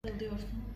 Alıyorsun.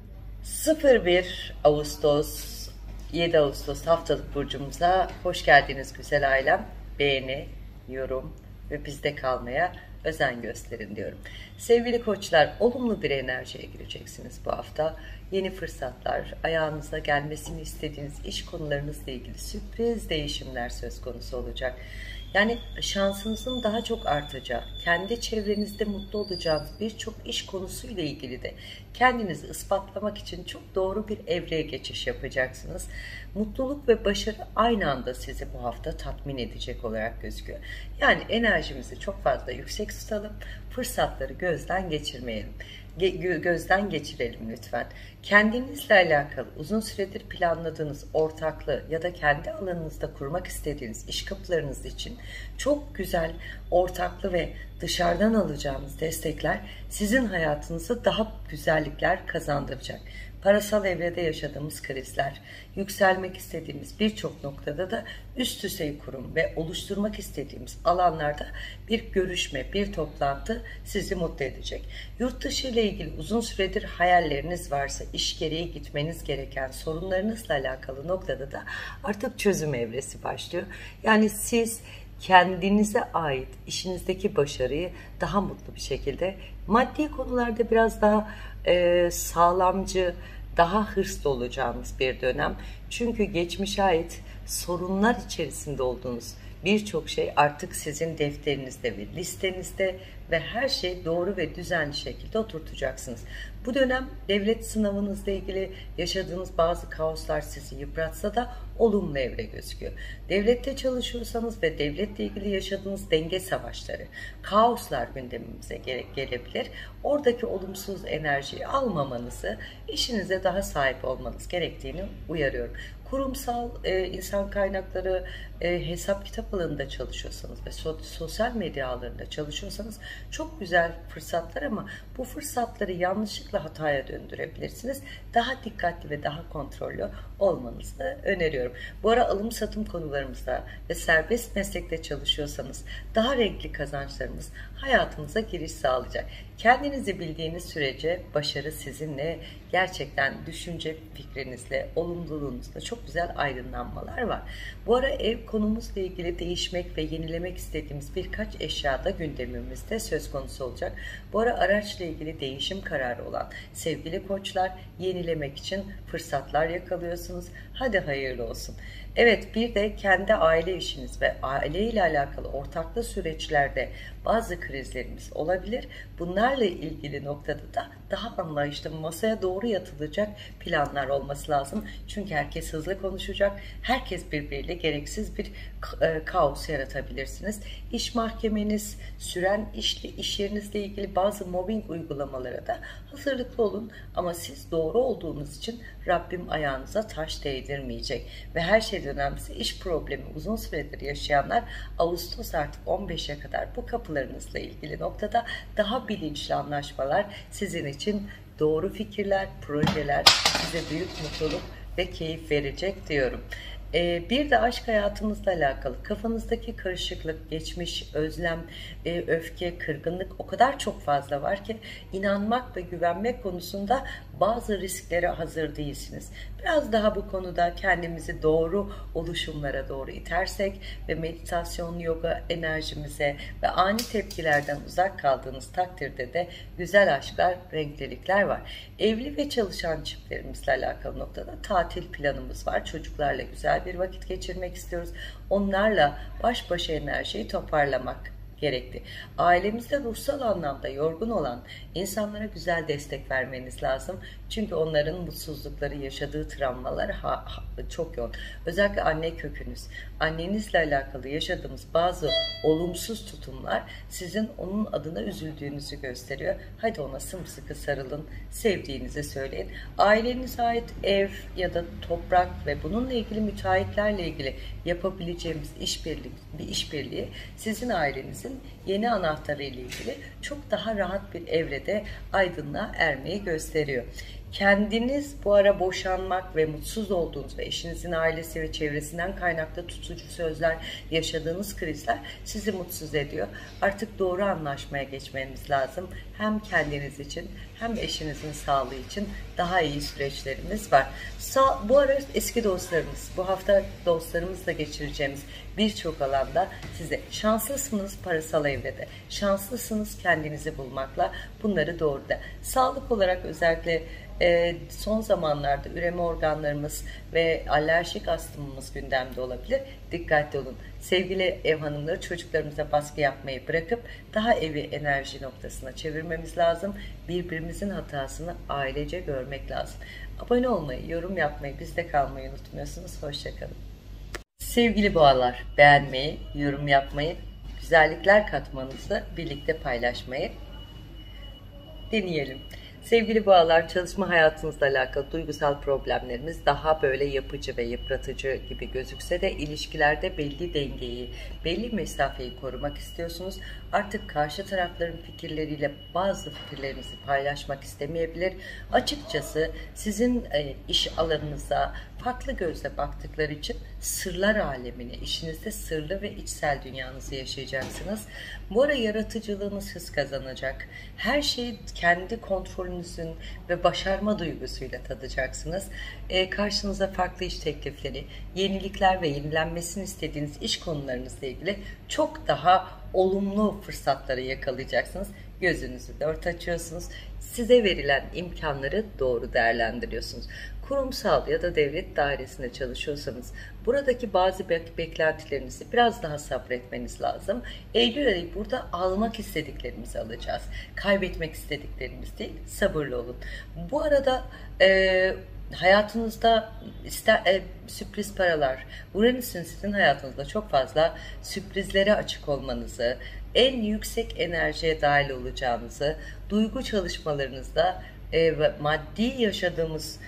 01 Ağustos 7 Ağustos haftalık burcumuza hoş geldiniz güzel ailem. Beğeni, yorum ve bizde kalmaya özen gösterin diyorum. Sevgili koçlar, olumlu bir enerjiye gireceksiniz bu hafta. Yeni fırsatlar, ayağınıza gelmesini istediğiniz iş konularınızla ilgili sürpriz değişimler söz konusu olacak. Yani şansınızın daha çok artacağı, kendi çevrenizde mutlu olacağınız birçok iş konusuyla ilgili de kendinizi ispatlamak için çok doğru bir evreye geçiş yapacaksınız. Mutluluk ve başarı aynı anda sizi bu hafta tatmin edecek olarak gözüküyor. Yani enerjimizi çok fazla yüksek tutalım, fırsatları gözden geçirmeyelim. Gözden geçirelim lütfen. Kendinizle alakalı uzun süredir planladığınız ortaklığı ya da kendi alanınızda kurmak istediğiniz iş kapılarınız için çok güzel ortaklı ve dışarıdan alacağınız destekler sizin hayatınıza daha güzellikler kazandıracak. Parasal evrede yaşadığımız krizler, yükselmek istediğimiz birçok noktada da üst düzey kurum ve oluşturmak istediğimiz alanlarda bir görüşme, bir toplantı sizi mutlu edecek. Yurt dışı ile ilgili uzun süredir hayalleriniz varsa, iş gereği gitmeniz gereken sorunlarınızla alakalı noktada da artık çözüm evresi başlıyor. Yani siz kendinize ait işinizdeki başarıyı daha mutlu bir şekilde, maddi konularda biraz daha sağlamcı, daha hırslı olacağınız bir dönem. Çünkü geçmişe ait sorunlar içerisinde olduğunuz birçok şey artık sizin defterinizde ve listenizde ve her şey doğru ve düzenli şekilde oturtacaksınız. Bu dönem devlet sınavınızla ilgili yaşadığınız bazı kaoslar sizi yıpratsa da olumlu evre gözüküyor. Devlette çalışıyorsanız ve devletle ilgili yaşadığınız denge savaşları, kaoslar gündemimize gelebilir. Oradaki olumsuz enerjiyi almamanızı, işinize daha sahip olmanız gerektiğini uyarıyorum. Kurumsal insan kaynakları hesap kitap alanında çalışıyorsanız ve sosyal medya alanında çalışıyorsanız çok güzel fırsatlar, ama bu fırsatları yanlışlıkla hataya döndürebilirsiniz. Daha dikkatli ve daha kontrollü olmanızı öneriyorum. Bu ara alım satım konularımızda ve serbest meslekte çalışıyorsanız daha renkli kazançlarımız hayatınıza giriş sağlayacak. Kendinizi bildiğiniz sürece başarı sizinle, gerçekten düşünce fikrinizle, olumluluğunuzla çok güzel aydınlanmalar var. Bu ara ev konumuzla ilgili değişmek ve yenilemek istediğimiz birkaç eşyada gündemimizde söz konusu olacak. Bu ara araçla ilgili değişim kararı olan sevgili koçlar, yenilemek için fırsatlar yakalıyorsunuz. Hadi hayırlı olsun. Evet, bir de kendi aile işiniz ve aile ile alakalı ortaklı süreçlerde bazı krizlerimiz olabilir. Bunlarla ilgili noktada da daha anlayışlı masaya doğru yatılacak planlar olması lazım. Çünkü herkes hızlı konuşacak. Herkes birbiriyle gereksiz bir kaos yaratabilirsiniz. İş mahkemeniz, süren iş yerinizle ilgili bazı mobbing uygulamalara da hazırlıklı olun. Ama siz doğru olduğunuz için Rabbim ayağınıza taş değdirmeyecek. Ve her şeyden önemlisi, iş problemi uzun süredir yaşayanlar Ağustos artık 15'e kadar bu kapılarınızla ilgili noktada daha bilinçli anlaşmalar sizin için, doğru fikirler, projeler size büyük mutluluk ve keyif verecek diyorum. Bir de aşk hayatımızla alakalı kafanızdaki karışıklık, geçmiş, özlem, öfke, kırgınlık o kadar çok fazla var ki inanmak ve güvenmek konusunda bazı risklere hazır değilsiniz. Biraz daha bu konuda kendimizi doğru oluşumlara doğru itersek ve meditasyon, yoga enerjimize ve ani tepkilerden uzak kaldığınız takdirde de güzel aşklar, renklilikler var. Evli ve çalışan çiftlerimizle alakalı noktada tatil planımız var. Çocuklarla güzel bir vakit geçirmek istiyoruz. Onlarla baş başa enerjiyi toparlamak gerekli. Ailemizde ruhsal anlamda yorgun olan insanlara güzel destek vermeniz lazım. Çünkü onların mutsuzlukları, yaşadığı travmalar çok yoğun. Özellikle anne kökünüz, annenizle alakalı yaşadığımız bazı olumsuz tutumlar sizin onun adına üzüldüğünüzü gösteriyor. Hadi ona sımsıkı sarılın, sevdiğinizi söyleyin. Ailenize ait ev ya da toprak ve bununla ilgili müteahhitlerle ilgili yapabileceğimiz bir işbirliği sizin ailenizin yeni anahtarı ile ilgili çok daha rahat bir evrede aydınlığa ermeyi gösteriyor. Kendiniz bu ara boşanmak ve mutsuz olduğunuz ve eşinizin ailesi ve çevresinden kaynaklı tutucu sözler, yaşadığınız krizler sizi mutsuz ediyor. Artık doğru anlaşmaya geçmeniz lazım. Hem kendiniz için hem eşinizin sağlığı için daha iyi süreçlerimiz var. Bu ara eski dostlarımız, bu hafta dostlarımızla geçireceğimiz birçok alanda size şanslısınız parasal evrede, şanslısınız kendinizi bulmakla, bunları doğru da. Sağlık olarak özellikle son zamanlarda üreme organlarımız ve alerjik astımımız gündemde olabilir. Dikkatli olun. Sevgili ev hanımları, çocuklarımıza baskı yapmayı bırakıp daha evi enerji noktasına çevirmemiz lazım. Birbirimizin hatasını ailece görmek lazım. Abone olmayı, yorum yapmayı, bizde kalmayı unutmuyorsunuz. Hoşçakalın. Sevgili boğalar, beğenmeyi, yorum yapmayı, güzellikler katmanızı birlikte paylaşmayı deneyelim. Sevgili boğalar, çalışma hayatınızla alakalı duygusal problemlerimiz daha böyle yapıcı ve yıpratıcı gibi gözükse de ilişkilerde belli dengeyi, belli mesafeyi korumak istiyorsunuz. Artık karşı tarafların fikirleriyle bazı fikirlerinizi paylaşmak istemeyebilir. Açıkçası sizin iş alanınıza farklı gözle baktıkları için sırlar alemini, işinizde sırlı ve içsel dünyanızı yaşayacaksınız. Bu ara yaratıcılığınız hız kazanacak. Her şeyi kendi kontrolünüzün ve başarma duygusuyla tadacaksınız. Karşınıza farklı iş teklifleri, yenilikler ve yenilenmesini istediğiniz iş konularınızla ilgili çok daha olumlu fırsatları yakalayacaksınız. Gözünüzü dört açıyorsunuz. Size verilen imkanları doğru değerlendiriyorsunuz. Kurumsal ya da devlet dairesinde çalışıyorsanız buradaki bazı beklentilerinizi biraz daha sabretmeniz lazım. Eylül ayı burada almak istediklerimizi alacağız. Kaybetmek istediklerimiz değil, sabırlı olun. Bu arada hayatınızda sürpriz paralar, Uranüs'ün sizin hayatınızda çok fazla sürprizlere açık olmanızı, en yüksek enerjiye dahil olacağınızı, duygu çalışmalarınızda maddi yaşadığımız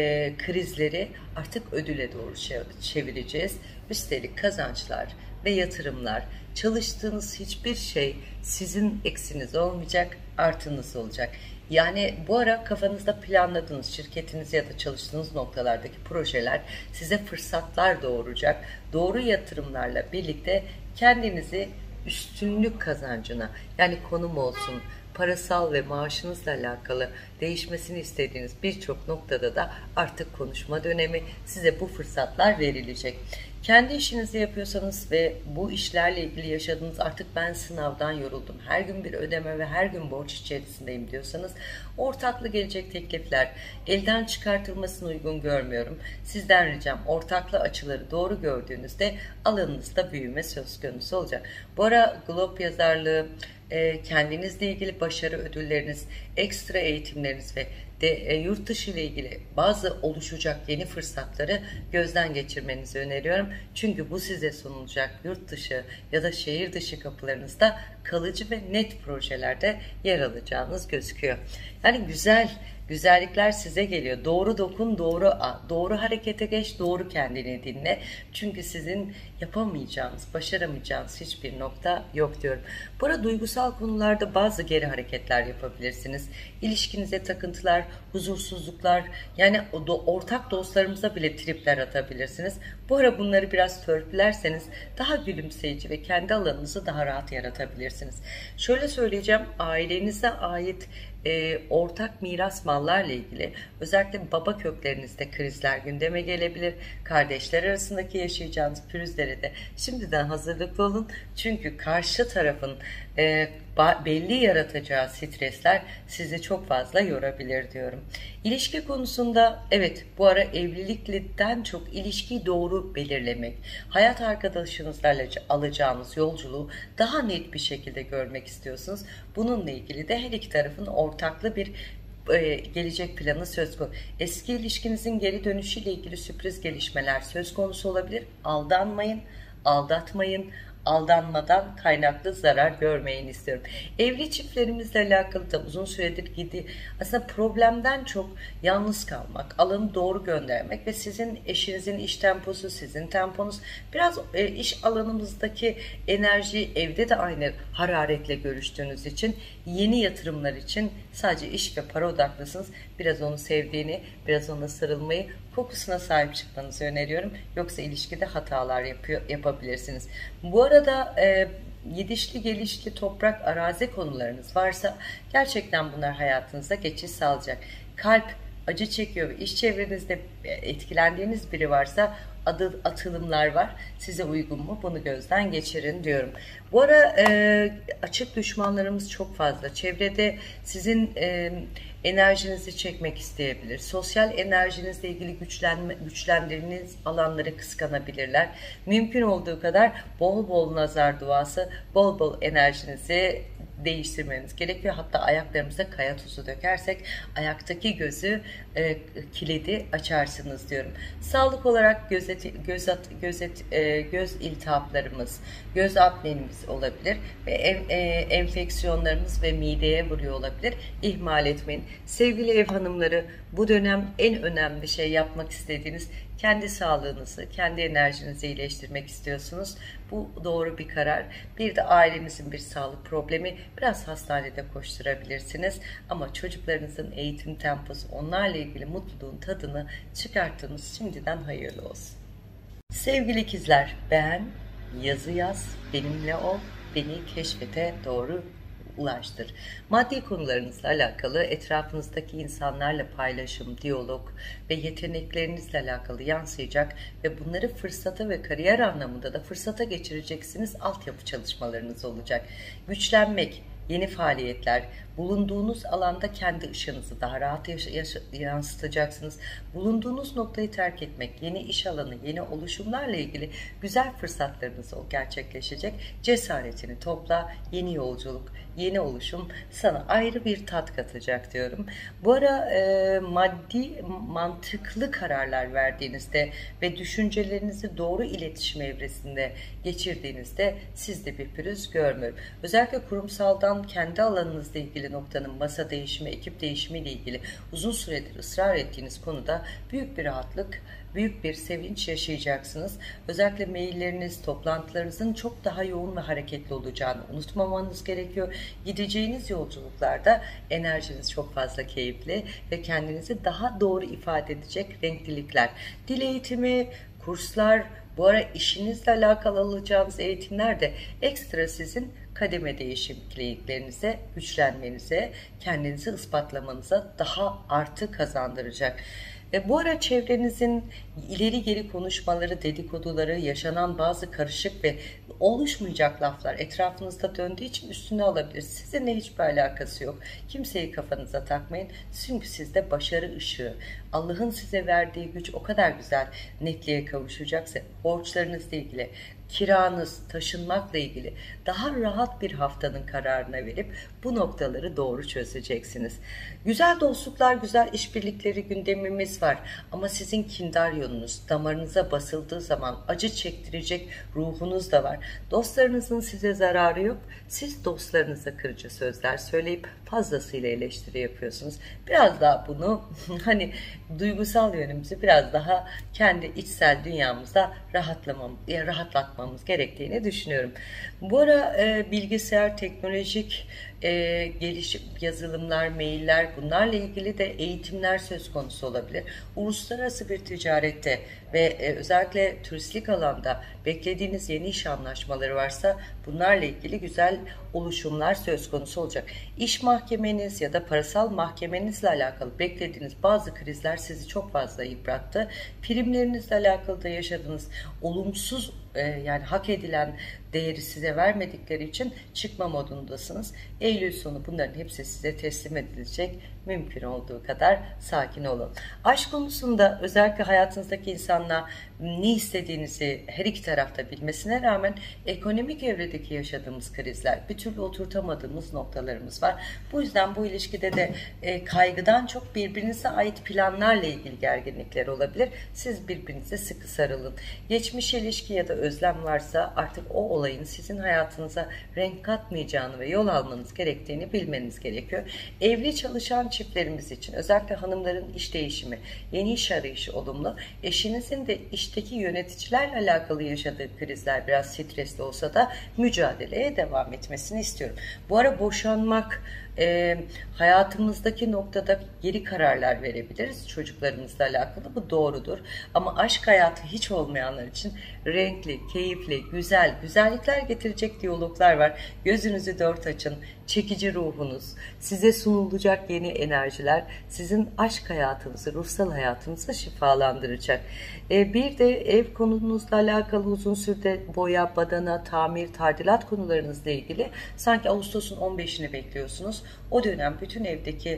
krizleri artık ödüle doğru çevireceğiz. Üstelik kazançlar ve yatırımlar, çalıştığınız hiçbir şey sizin eksiniz olmayacak, artınız olacak. Yani bu ara kafanızda planladığınız şirketiniz ya da çalıştığınız noktalardaki projeler size fırsatlar doğuracak. Doğru yatırımlarla birlikte kendinizi üstünlük kazancına, yani konum olsun, parasal ve maaşınızla alakalı değişmesini istediğiniz birçok noktada da artık konuşma dönemi, size bu fırsatlar verilecek. Kendi işinizi yapıyorsanız ve bu işlerle ilgili yaşadığınız artık ben sınavdan yoruldum, her gün bir ödeme ve her gün borç içerisindeyim diyorsanız ortaklı gelecek teklifler, elden çıkartılmasını uygun görmüyorum. Sizden ricam ortaklı açıları doğru gördüğünüzde alanınızda büyüme söz konusu olacak. Bu ara Globe yazarlığı, kendinizle ilgili başarı ödülleriniz, ekstra eğitimleriniz ve yurt dışı ile ilgili bazı oluşacak yeni fırsatları gözden geçirmenizi öneriyorum. Çünkü bu size sunulacak yurt dışı ya da şehir dışı kapılarınızda kalıcı ve net projelerde yer alacağınız gözüküyor. Yani güzellikler size geliyor. Doğru dokun, doğru harekete geç, doğru kendini dinle. Çünkü sizin yapamayacağınız, başaramayacağınız hiçbir nokta yok diyorum. Bu arada duygusal konularda bazı geri hareketler yapabilirsiniz. İlişkinize takıntılar, huzursuzluklar, yani ortak dostlarımıza bile tripler atabilirsiniz. Bu ara bunları biraz törpülerseniz daha gülümseyici ve kendi alanınızı daha rahat yaratabilirsiniz. Şöyle söyleyeceğim, ailenize ait ortak miras mallarla ilgili özellikle baba köklerinizde krizler gündeme gelebilir. Kardeşler arasındaki yaşayacağınız pürüzlere de şimdiden hazırlıklı olun. Çünkü karşı tarafın belli yaratacağı stresler sizi çok fazla yorabilir diyorum. İlişki konusunda evet, bu ara evlilikten çok ilişkiyi doğru belirlemek, hayat arkadaşınızla alacağınız yolculuğu daha net bir şekilde görmek istiyorsunuz. Bununla ilgili de her iki tarafın ortaklı bir gelecek planı söz konusu. Eski ilişkinizin geri dönüşüyle ilgili sürpriz gelişmeler söz konusu olabilir. Aldanmayın, aldatmayın. Aldanmadan kaynaklı zarar görmeyin istiyorum. Evli çiftlerimizle alakalı da uzun süredir aslında problemden çok yalnız kalmak, alanı doğru göndermek ve sizin eşinizin iş temposu, sizin temponuz, biraz iş alanımızdaki enerji evde de aynı hararetle görüştüğünüz için yeni yatırımlar için Sadece iş ve para odaklısınız. Biraz onu sevdiğini, biraz ona sarılmayı, kokusuna sahip çıkmanızı öneriyorum. Yoksa ilişkide hatalar yapabilirsiniz. Bu arada gidişli gelişli toprak arazi konularınız varsa gerçekten bunlar hayatınıza geçiş sağlayacak. Kalp acı çekiyor ve iş çevrenizde etkilendiğiniz biri varsa atılımlar var. Size uygun mu? Bunu gözden geçirin diyorum. Bu ara açık düşmanlarımız çok fazla. Çevrede sizin enerjinizi çekmek isteyebilir. Sosyal enerjinizle ilgili güçlendirdiğiniz alanları kıskanabilirler. Mümkün olduğu kadar bol bol nazar duası, bol bol enerjinizi değiştirmeniz gerekiyor. Hatta ayaklarımıza kaya tuzu dökersek ayaktaki kilidi açarsınız diyorum. Sağlık olarak göz iltihaplarımız, göz apnemiz olabilir ve enfeksiyonlarımız ve mideye vuruyor olabilir. İhmal etmeyin. Sevgili ev hanımları, bu dönem en önemli şey yapmak istediğiniz kendi sağlığınızı, kendi enerjinizi iyileştirmek istiyorsunuz. Bu doğru bir karar. Bir de ailenizin bir sağlık problemi, biraz hastanede koşturabilirsiniz. Ama çocuklarınızın eğitim temposu, onlarla ilgili mutluluğun tadını çıkarttığınız şimdiden hayırlı olsun. Sevgili ikizler, beğen, yazı yaz, benimle ol, beni keşfete doğru ulaştır. Maddi konularınızla alakalı etrafınızdaki insanlarla paylaşım, diyalog ve yeteneklerinizle alakalı yansıyacak ve bunları fırsata ve kariyer anlamında da fırsata geçireceksiniz. Altyapı çalışmalarınız olacak. Güçlenmek, yeni faaliyetler, bulunduğunuz alanda kendi ışığınızı daha rahat yansıtacaksınız. Bulunduğunuz noktayı terk etmek, yeni iş alanı, yeni oluşumlarla ilgili güzel fırsatlarınız gerçekleşecek. Cesaretini topla, yeni yolculuk, yeni oluşum sana ayrı bir tat katacak diyorum. Bu ara maddi, mantıklı kararlar verdiğinizde ve düşüncelerinizi doğru iletişim evresinde geçirdiğinizde sizde bir pürüz görmüyorum. Özellikle kurumsaldan kendi alanınızla ilgili noktanın masa değişimi, ekip değişimi ile ilgili uzun süredir ısrar ettiğiniz konuda büyük bir rahatlık, büyük bir sevinç yaşayacaksınız. Özellikle mailleriniz, toplantılarınızın çok daha yoğun ve hareketli olacağını unutmamanız gerekiyor. Gideceğiniz yolculuklarda enerjiniz çok fazla keyifli ve kendinizi daha doğru ifade edecek renklilikler. Dil eğitimi, kurslar, bu ara işinizle alakalı alacağınız eğitimler de ekstra sizin kademe değişikliklerinize, güçlenmenize, kendinizi ispatlamanıza daha artı kazandıracak. Bu ara çevrenizin ileri geri konuşmaları, dedikoduları, yaşanan bazı karışık ve oluşmayacak laflar etrafınızda döndüğü için üstüne alabilir. Sizinle hiçbir alakası yok. Kimseyi kafanıza takmayın. Çünkü sizde başarı ışığı, Allah'ın size verdiği güç o kadar güzel netliğe kavuşacaksa, borçlarınızla ilgili, kiranız, taşınmakla ilgili daha rahat bir haftanın kararına verip bu noktaları doğru çözeceksiniz. Güzel dostluklar, güzel işbirlikleri gündemimiz var. Ama sizin kindar yolunuz damarınıza basıldığı zaman acı çektirecek ruhunuz da var. Dostlarınızın size zararı yok. Siz dostlarınıza kırıcı sözler söyleyip fazlasıyla eleştiri yapıyorsunuz. Biraz daha bunu hani duygusal yönümüzü biraz daha kendi içsel dünyamızda rahatlatmamız gerektiğini düşünüyorum. Bu ara bilgisayar, teknolojik gelişim, yazılımlar, mailler, bunlarla ilgili de eğitimler söz konusu olabilir. Uluslararası bir ticarette ve özellikle turistik alanda beklediğiniz yeni iş anlaşmaları varsa bunlarla ilgili güzel oluşumlar söz konusu olacak. İş mahkemeniz ya da parasal mahkemenizle alakalı beklediğiniz bazı krizler sizi çok fazla yıprattı. Primlerinizle alakalı da yaşadığınız olumsuz yani hak edilen değeri size vermedikleri için çıkma modundasınız. Eylül sonu bunların hepsi size teslim edilecek. Mümkün olduğu kadar sakin olun. Aşk konusunda özellikle hayatınızdaki insanla ne istediğinizi her iki tarafta bilmesine rağmen ekonomik evredeki yaşadığımız krizler, bir türlü oturtamadığımız noktalarımız var. Bu yüzden bu ilişkide de kaygıdan çok birbirinize ait planlarla ilgili gerginlikler olabilir. Siz birbirinize sıkı sarılın. Geçmiş ilişki ya da özlem varsa artık o olayın sizin hayatınıza renk katmayacağını ve yol almanız gerektiğini bilmeniz gerekiyor. Evli çalışan çiftlerimiz için özellikle hanımların iş değişimi, yeni iş arayışı olumlu. Eşinizin de işteki yöneticilerle alakalı yaşadığı krizler biraz stresli olsa da mücadeleye devam etmesini istiyorum. Bu ara boşanmak, Hayatımızdaki noktada geri kararlar verebiliriz çocuklarımızla alakalı, bu doğrudur. Ama aşk hayatı hiç olmayanlar için renkli, keyifli, güzel, güzellikler getirecek diyaloglar var. Gözünüzü dört açın, çekici ruhunuz, size sunulacak yeni enerjiler sizin aşk hayatınızı, ruhsal hayatınızı şifalandıracak. Bir de ev konunuzla alakalı uzun süre boya, badana, tamir, tadilat konularınızla ilgili sanki Ağustos'un 15'ini bekliyorsunuz. O dönem bütün evdeki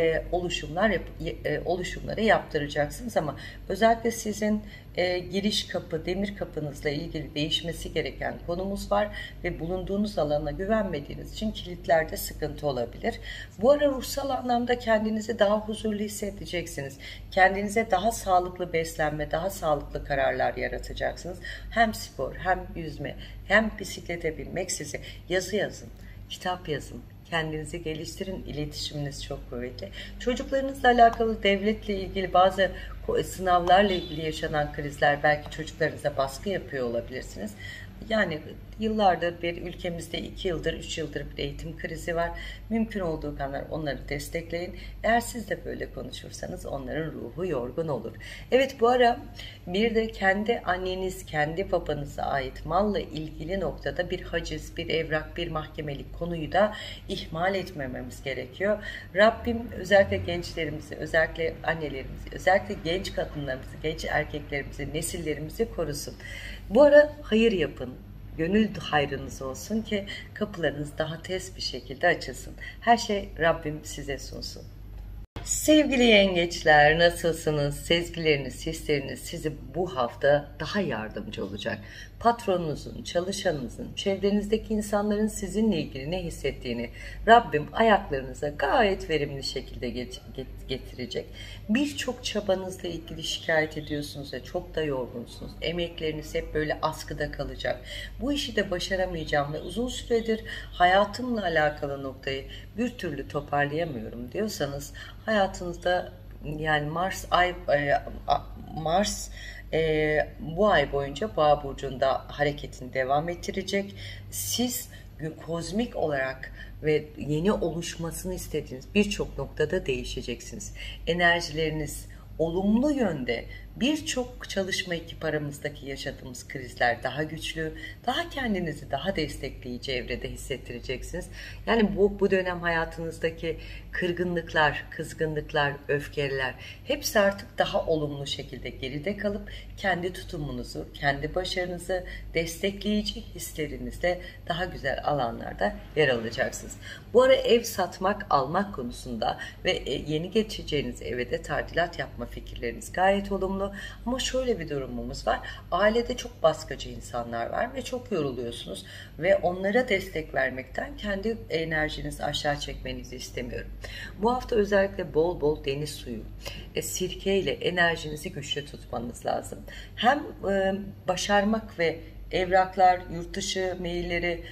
oluşumları yaptıracaksınız ama özellikle sizin giriş kapı, demir kapınızla ilgili değişmesi gereken konumuz var ve bulunduğunuz alana güvenmediğiniz için kilitlerde sıkıntı olabilir. Bu ara ruhsal anlamda kendinizi daha huzurlu hissedeceksiniz. Kendinize daha sağlıklı beslenme, daha sağlıklı kararlar yaratacaksınız. Hem spor, hem yüzme, hem bisiklete binmek sizi. Yazı yazın, kitap yazın. Kendinizi geliştirin, iletişiminiz çok kuvvetli. Çocuklarınızla alakalı, devletle ilgili bazı sınavlarla ilgili yaşanan krizler, belki çocuklarınıza baskı yapıyor olabilirsiniz. Yani yıllardır bir ülkemizde 2 yıldır, 3 yıldır bir eğitim krizi var. Mümkün olduğu kadar onları destekleyin. Eğer siz de böyle konuşursanız onların ruhu yorgun olur. Evet, bu ara bir de kendi anneniz, kendi babanıza ait malla ilgili noktada bir haciz, bir evrak, bir mahkemelik konuyu da ihmal etmememiz gerekiyor. Rabbim özellikle gençlerimizi, özellikle annelerimizi, özellikle genç kadınlarımızı, genç erkeklerimizi, nesillerimizi korusun. Bu ara hayır yapın. Gönül hayrınız olsun ki kapılarınız daha tez bir şekilde açılsın. Her şey Rabbim size sunsun. Sevgili yengeçler, nasılsınız? Sezgileriniz, hisleriniz sizi bu hafta daha yardımcı olacak. Patronunuzun, çalışanınızın, çevrenizdeki insanların sizinle ilgili ne hissettiğini Rabbim ayaklarınıza gayet verimli şekilde getirecek. Birçok çabanızla ilgili şikayet ediyorsunuz ve çok da yorgunsunuz. Emekleriniz hep böyle askıda kalacak. Bu işi de başaramayacağım ve uzun süredir hayatımla alakalı noktayı bir türlü toparlayamıyorum diyorsanız, hayatınızda yani Mars bu ay boyunca Boğa burcunda hareketini devam ettirecek. Siz kozmik olarak ve yeni oluşmasını istediğiniz birçok noktada değişeceksiniz. Enerjileriniz olumlu yönde, birçok çalışma ekip aramızdaki yaşadığımız krizler daha güçlü, daha kendinizi daha destekleyici evrede hissettireceksiniz. Yani bu dönem hayatınızdaki kırgınlıklar, kızgınlıklar, öfkeler hepsi artık daha olumlu şekilde geride kalıp kendi tutumunuzu, kendi başarınızı destekleyici hislerinizle daha güzel alanlarda yer alacaksınız. Bu ara ev satmak, almak konusunda ve yeni geçeceğiniz eve de tadilat yapma fikirleriniz gayet olumlu. Ama şöyle bir durumumuz var. Ailede çok baskıcı insanlar var ve çok yoruluyorsunuz ve onlara destek vermekten kendi enerjinizi aşağı çekmenizi istemiyorum. Bu hafta özellikle bol bol deniz suyu, sirke ile enerjinizi güçlü tutmanız lazım. Hem başarmak ve evraklar, yurt dışı mailleri,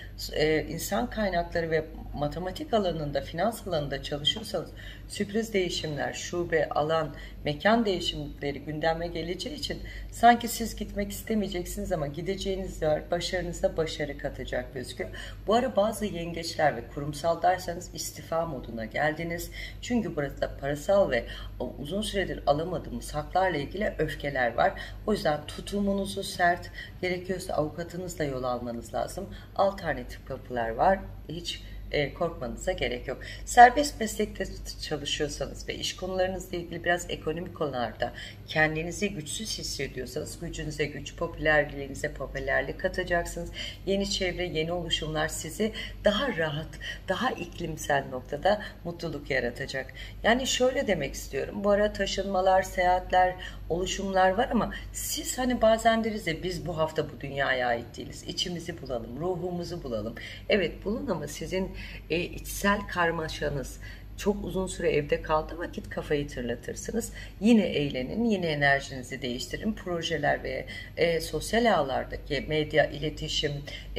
insan kaynakları ve matematik alanında, finans alanında çalışıyorsanız sürpriz değişimler, şube, alan, mekan değişimleri gündeme geleceği için sanki siz gitmek istemeyeceksiniz ama gideceğiniz yer başarınıza başarı katacak gözüküyor. Bu ara bazı yengeçler ve kurumsaldaysanız istifa moduna geldiniz. Çünkü burada parasal ve uzun süredir alamadığımız haklarla ilgili öfkeler var. O yüzden tutumunuzu sert, gerekiyorsa avukatınızla yol almanız lazım. Alternatif kapılar var. Hiç korkmanıza gerek yok. Serbest meslekte çalışıyorsanız ve iş konularınızla ilgili biraz ekonomik konularda kendinizi güçsüz hissediyorsanız gücünüze güç, popülerliğinize popülerlik katacaksınız. Yeni çevre, yeni oluşumlar sizi daha rahat, daha iklimsel noktada mutluluk yaratacak. Yani şöyle demek istiyorum. Bu ara taşınmalar, seyahatler, oluşumlar var ama siz hani bazen deriz ya, biz bu hafta bu dünyaya ait değiliz. İçimizi bulalım, ruhumuzu bulalım. Evet, bulun ama sizin içsel karmaşanız, Çok uzun süre evde kaldığı vakit kafayı tırlatırsınız. Yine eğlenin, yine enerjinizi değiştirin. Projeler ve sosyal ağlardaki medya, iletişim,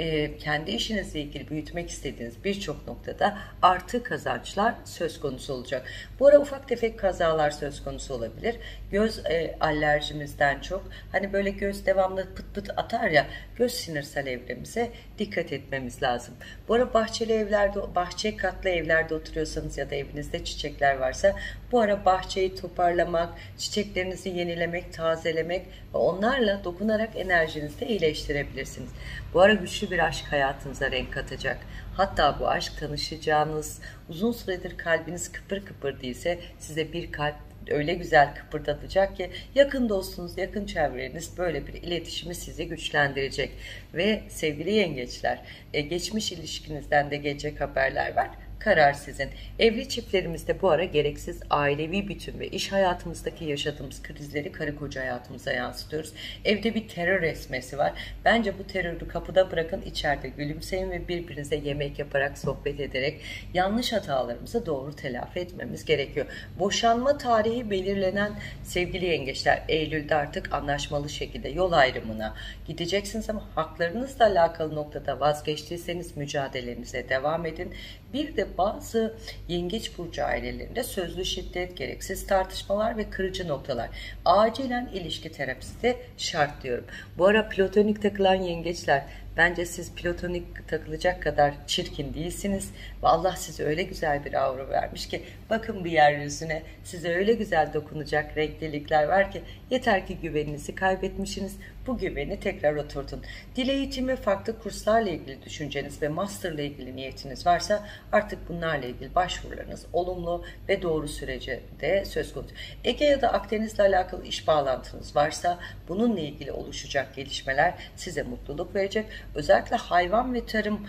kendi işinizle ilgili büyütmek istediğiniz birçok noktada artı kazançlar söz konusu olacak. Bu ara ufak tefek kazalar söz konusu olabilir. Göz alerjimizden çok, hani böyle göz devamlı pıt pıt atar ya, göz sinirsel evremize dikkat etmemiz lazım. Bu ara bahçeli evlerde, bahçe katlı evlerde oturuyorsanız ya da evinizde çiçekler varsa bu ara bahçeyi toparlamak, çiçeklerinizi yenilemek, tazelemek ve onlarla dokunarak enerjinizi de iyileştirebilirsiniz. Bu ara güçlü bir aşk hayatınıza renk katacak. Hatta bu aşk tanışacağınız, uzun süredir kalbiniz kıpır kıpır değilse size bir kalp öyle güzel kıpırdatacak ki yakın dostunuz, yakın çevreniz böyle bir iletişimi sizi güçlendirecek. Ve sevgili yengeçler, geçmiş ilişkinizden de gelecek haberler var. Karar sizin. Evli çiftlerimizde bu ara gereksiz ailevi bütün ve iş hayatımızdaki yaşadığımız krizleri karı koca hayatımıza yansıtıyoruz. Evde bir terör esmesi var. Bence bu terörü kapıda bırakın, içeride gülümseyin ve birbirinize yemek yaparak, sohbet ederek yanlış hatalarımızı doğru telafi etmemiz gerekiyor. Boşanma tarihi belirlenen sevgili yengeçler, Eylül'de artık anlaşmalı şekilde yol ayrımına gideceksiniz ama haklarınızla alakalı noktada vazgeçtiyseniz mücadelenize devam edin. Bir de bazı yengeç burcu ailelerinde sözlü şiddet, gereksiz tartışmalar ve kırıcı noktalar. Acilen ilişki terapisi de şart diyorum. Bu ara platonik takılan yengeçler, bence siz platonik takılacak kadar çirkin değilsiniz ve Allah size öyle güzel bir aura vermiş ki bakın bir yeryüzüne, size öyle güzel dokunacak renklilikler var ki yeter ki güveninizi kaybetmişsiniz. Bu güveni tekrar oturtun. Dil eğitimi, farklı kurslarla ilgili düşünceniz ve masterla ilgili niyetiniz varsa artık bunlarla ilgili başvurularınız olumlu ve doğru sürece de söz konusu. Ege ya da Akdeniz'le alakalı iş bağlantınız varsa bununla ilgili oluşacak gelişmeler size mutluluk verecek. Özellikle hayvan ve tarım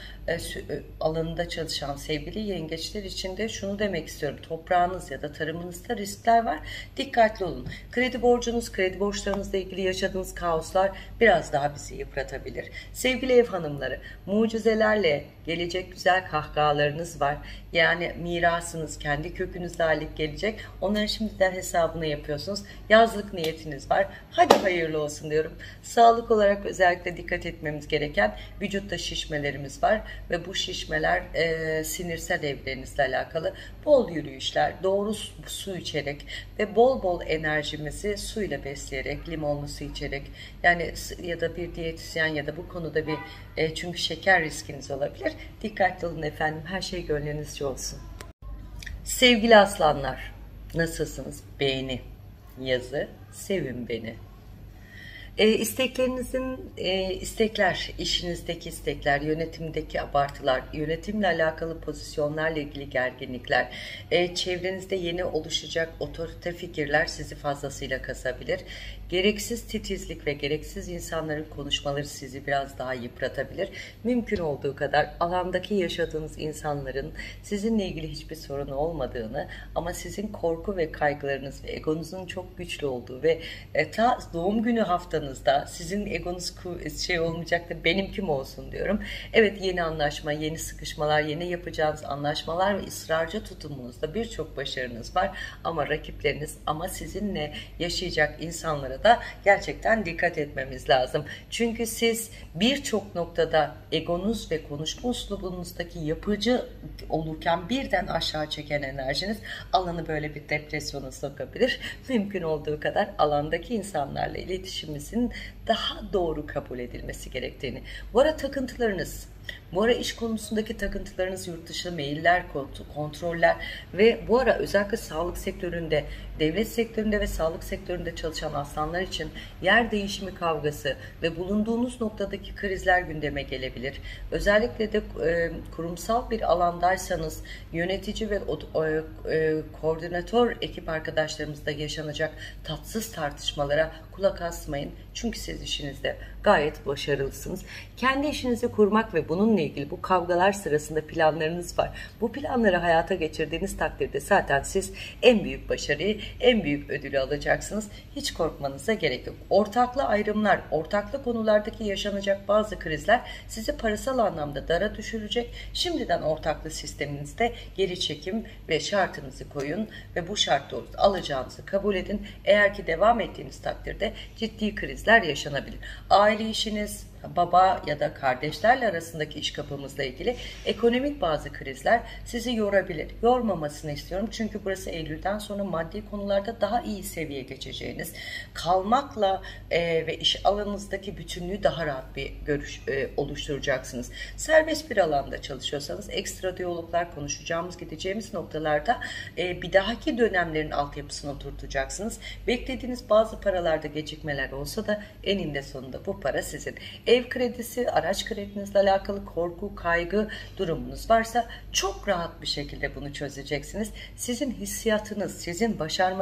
alanında çalışan sevgili yengeçler için de şunu demek istiyorum. Toprağınız ya da tarımınızda riskler var. Dikkatli olun. Kredi borcunuz, kredi borçlarınızla ilgili yaşadığınız kaoslar biraz daha bizi yıpratabilir. Sevgili ev hanımları, mucizelerle gelecek güzel kahkahalarınız var. Yani mirasınız kendi kökünüzle alik gelecek. Onların şimdiden hesabını yapıyorsunuz. Yazlık niyetiniz var. Hadi hayırlı olsun diyorum. Sağlık olarak özellikle dikkat etmemiz gereken vücutta şişmelerimiz var ve bu şişmeler sinirsel evrelerinizle alakalı. Bol yürüyüşler, doğru su içerek ve bol bol enerjimizi suyla besleyerek, limonlu su içerek, yani ya da bir diyetisyen ya da bu konuda bir çünkü şeker riskiniz olabilir. Dikkatli olun efendim. Her şey gönlünüzce olsun. Sevgili aslanlar, nasılsınız? Beğeni yazı, sevin beni. İstekler, işinizdeki istekler, yönetimdeki abartılar, yönetimle alakalı pozisyonlarla ilgili gerginlikler, çevrenizde yeni oluşacak otorite fikirler sizi fazlasıyla kasabilir. Gereksiz titizlik ve gereksiz insanların konuşmaları sizi biraz daha yıpratabilir. Mümkün olduğu kadar alandaki yaşadığınız insanların sizinle ilgili hiçbir sorunu olmadığını ama sizin korku ve kaygılarınız ve egonuzun çok güçlü olduğu ve ta doğum günü haftanızda sizin egonuz olmayacak da benimkim olsun diyorum. Evet, yeni anlaşma, yeni sıkışmalar, yeni yapacağınız anlaşmalar ve ısrarcı tutumunuzda birçok başarınız var ama rakipleriniz, ama sizinle yaşayacak insanlara da gerçekten dikkat etmemiz lazım. Çünkü siz birçok noktada egonuz ve konuşma uslubunuzdaki yapıcı olurken birden aşağı çeken enerjiniz alanı böyle bir depresyona sokabilir. Mümkün olduğu kadar alandaki insanlarla iletişimimizin daha doğru kabul edilmesi gerektiğini. Bu ara takıntılarınız, bu ara iş konusundaki takıntılarınız, yurt dışı mailler, kontroller ve bu ara özellikle sağlık sektöründe, devlet sektöründe ve sağlık sektöründe çalışan aslanlar için yer değişimi kavgası ve bulunduğunuz noktadaki krizler gündeme gelebilir. Özellikle de kurumsal bir alandaysanız yönetici ve koordinatör ekip arkadaşlarımızda yaşanacak tatsız tartışmalara kulak asmayın. Çünkü siz işinizde gayet başarılısınız. Kendi işinizi kurmak ve bununla ilgili bu kavgalar sırasında planlarınız var. Bu planları hayata geçirdiğiniz takdirde zaten siz en büyük başarıyı, en büyük ödülü alacaksınız. Hiç korkmanıza gerek yok. Ortaklı ayrımlar, ortaklı konulardaki yaşanacak bazı krizler sizi parasal anlamda dara düşürecek. Şimdiden ortaklı sisteminizde geri çekim ve şartınızı koyun ve bu şart doğrultusunda alacağınızı kabul edin. Eğer ki devam ettiğiniz takdirde ciddi krizler yaşanabilir. Aile işiniz, baba ya da kardeşlerle arasındaki iş kapımızla ilgili ekonomik bazı krizler sizi yorabilir. Yormamasını istiyorum çünkü burası Eylül'den sonra maddi konularda daha iyi seviyeye geçeceğiniz, kalmakla ve iş alanınızdaki bütünlüğü daha rahat bir görüş oluşturacaksınız. Serbest bir alanda çalışıyorsanız ekstra diyaloglar konuşacağımız, gideceğimiz noktalarda bir dahaki dönemlerin altyapısını oturtacaksınız. Beklediğiniz bazı paralarda gecikmeler olsa da eninde sonunda bu para sizin. Ev kredisi, araç kredinizle alakalı korku, kaygı durumunuz varsa çok rahat bir şekilde bunu çözeceksiniz. Sizin hissiyatınız, sizin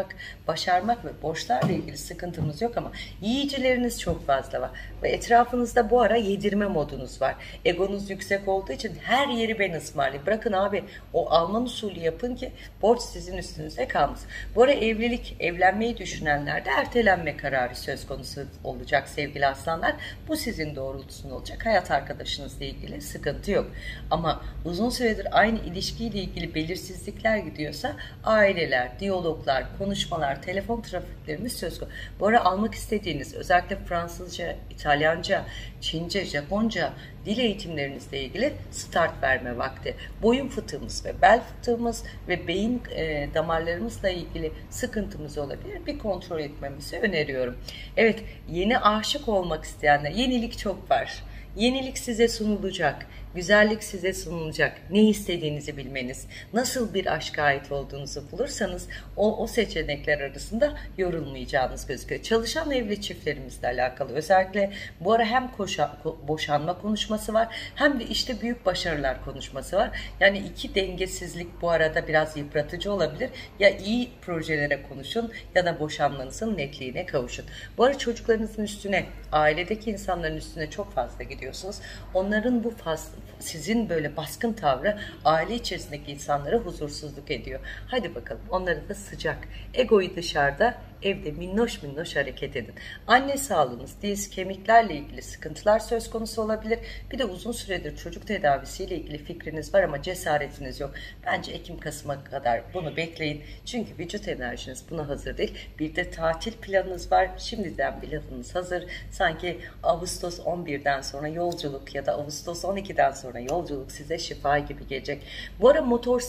başarmak ve borçlarla ilgili sıkıntınız yok ama yiyicileriniz çok fazla var. Ve etrafınızda bu ara yedirme modunuz var. Egonuz yüksek olduğu için her yeri ben ısmarlayayım. Bırakın abi o Alman usulü yapın ki borç sizin üstünüze kalmasın. Bu ara evlenmeyi düşünenlerde ertelenme kararı söz konusu olacak sevgili aslanlar. Bu sizin doğrultusunda olacak. Hayat arkadaşınızla ilgili sıkıntı yok. Ama uzun süredir aynı ilişkiyle ilgili belirsizlikler gidiyorsa aileler, diyaloglar, konuşmalar, telefon trafiklerimiz söz konusu. Bu ara almak istediğiniz özellikle Fransızca, İtalyanca, Çince, Japonca dil eğitimlerinizle ilgili start verme vakti. Boyun fıtığımız ve bel fıtığımız ve beyin damarlarımızla ilgili sıkıntımız olabilir. Bir kontrol etmemizi öneriyorum. Evet, yeni aşık olmak isteyenler, yenilik çok var. Yenilik size sunulacak. Güzellik size sunulacak. Ne istediğinizi bilmeniz, nasıl bir aşka ait olduğunuzu bulursanız o seçenekler arasında yorulmayacağınız gözüküyor. Çalışan evli çiftlerimizle alakalı özellikle bu ara hem boşanma konuşması var hem de işte büyük başarılar konuşması var. Yani iki dengesizlik bu arada biraz yıpratıcı olabilir. Ya iyi projelere konuşun ya da boşanmanızın netliğine kavuşun. Bu ara çocuklarınızın üstüne, ailedeki insanların üstüne çok fazla gidiyorsunuz. Onların bu sizin böyle baskın tavrı aile içerisindeki insanlara huzursuzluk ediyor. Hadi bakalım onları da sıcak, egoyu dışarıda, evde minnoş minnoş hareket edin. Anne sağlığınız, diz, kemiklerle ilgili sıkıntılar söz konusu olabilir. Bir de uzun süredir çocuk tedavisiyle ilgili fikriniz var ama cesaretiniz yok. Bence Ekim-Kasım'a kadar bunu bekleyin. Çünkü vücut enerjiniz buna hazır değil. Bir de tatil planınız var. Şimdiden planınız hazır. Sanki Ağustos 11'den sonra yolculuk ya da Ağustos 12'den sonra yolculuk size şifa gibi gelecek. Bu ara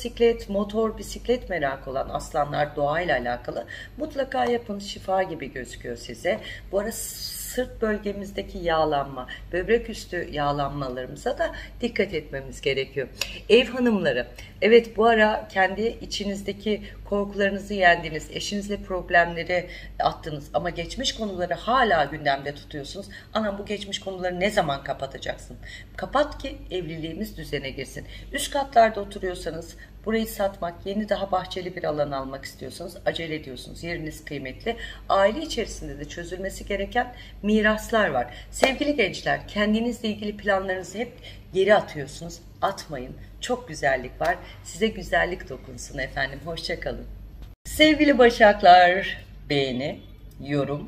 motor, bisiklet merakı olan aslanlar doğayla alakalı mutlaka yapın, şifa gibi gözüküyor size. Bu ara sırt bölgemizdeki yağlanma, böbrek üstü yağlanmalarımıza da dikkat etmemiz gerekiyor. Ev hanımları, evet bu ara kendi içinizdeki korkularınızı yendiniz, eşinizle problemleri attınız ama geçmiş konuları hala gündemde tutuyorsunuz. Anam bu geçmiş konuları ne zaman kapatacaksın? Kapat ki evliliğimiz düzene girsin. Üst katlarda oturuyorsanız burayı satmak, yeni daha bahçeli bir alan almak istiyorsanız acele ediyorsunuz. Yeriniz kıymetli. Aile içerisinde de çözülmesi gereken miraslar var. Sevgili gençler, kendinizle ilgili planlarınızı hep geri atıyorsunuz. Atmayın. Çok güzellik var. Size güzellik dokunsun efendim. Hoşça kalın. Sevgili Başaklar, beğeni, yorum,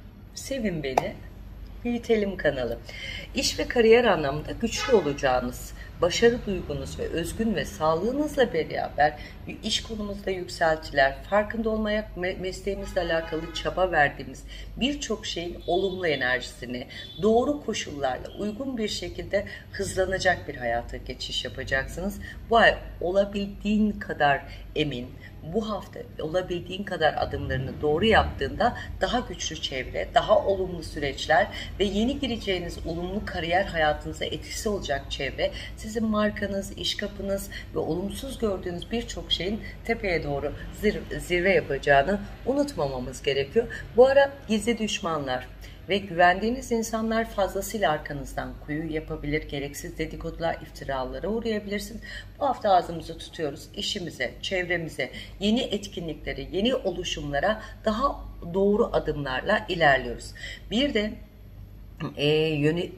sevin beni, büyütelim kanalı. İş ve kariyer anlamında güçlü olacağınız, başarı duygunuz ve özgün ve sağlığınızla beraber iş konumuzda yükseltiler, farkında olmayak mesleğimizle alakalı çaba verdiğimiz birçok şeyin olumlu enerjisini doğru koşullarla uygun bir şekilde hızlanacak bir hayata geçiş yapacaksınız. Bu ay olabildiğin kadar emin, bu hafta olabildiğin kadar adımlarını doğru yaptığında daha güçlü çevre, daha olumlu süreçler ve yeni gireceğiniz olumlu kariyer hayatınıza etkisi olacak çevre, sizin markanız, iş kapınız ve olumsuz gördüğünüz birçok şeyin tepeye doğru zirve yapacağını unutmamamız gerekiyor. Bu ara gizli düşmanlar ve güvendiğiniz insanlar fazlasıyla arkanızdan kuyu yapabilir, gereksiz dedikodular, iftiralara uğrayabilirsiniz. Bu hafta ağzımızı tutuyoruz. İşimize, çevremize, yeni etkinliklere, yeni oluşumlara daha doğru adımlarla ilerliyoruz. Bir de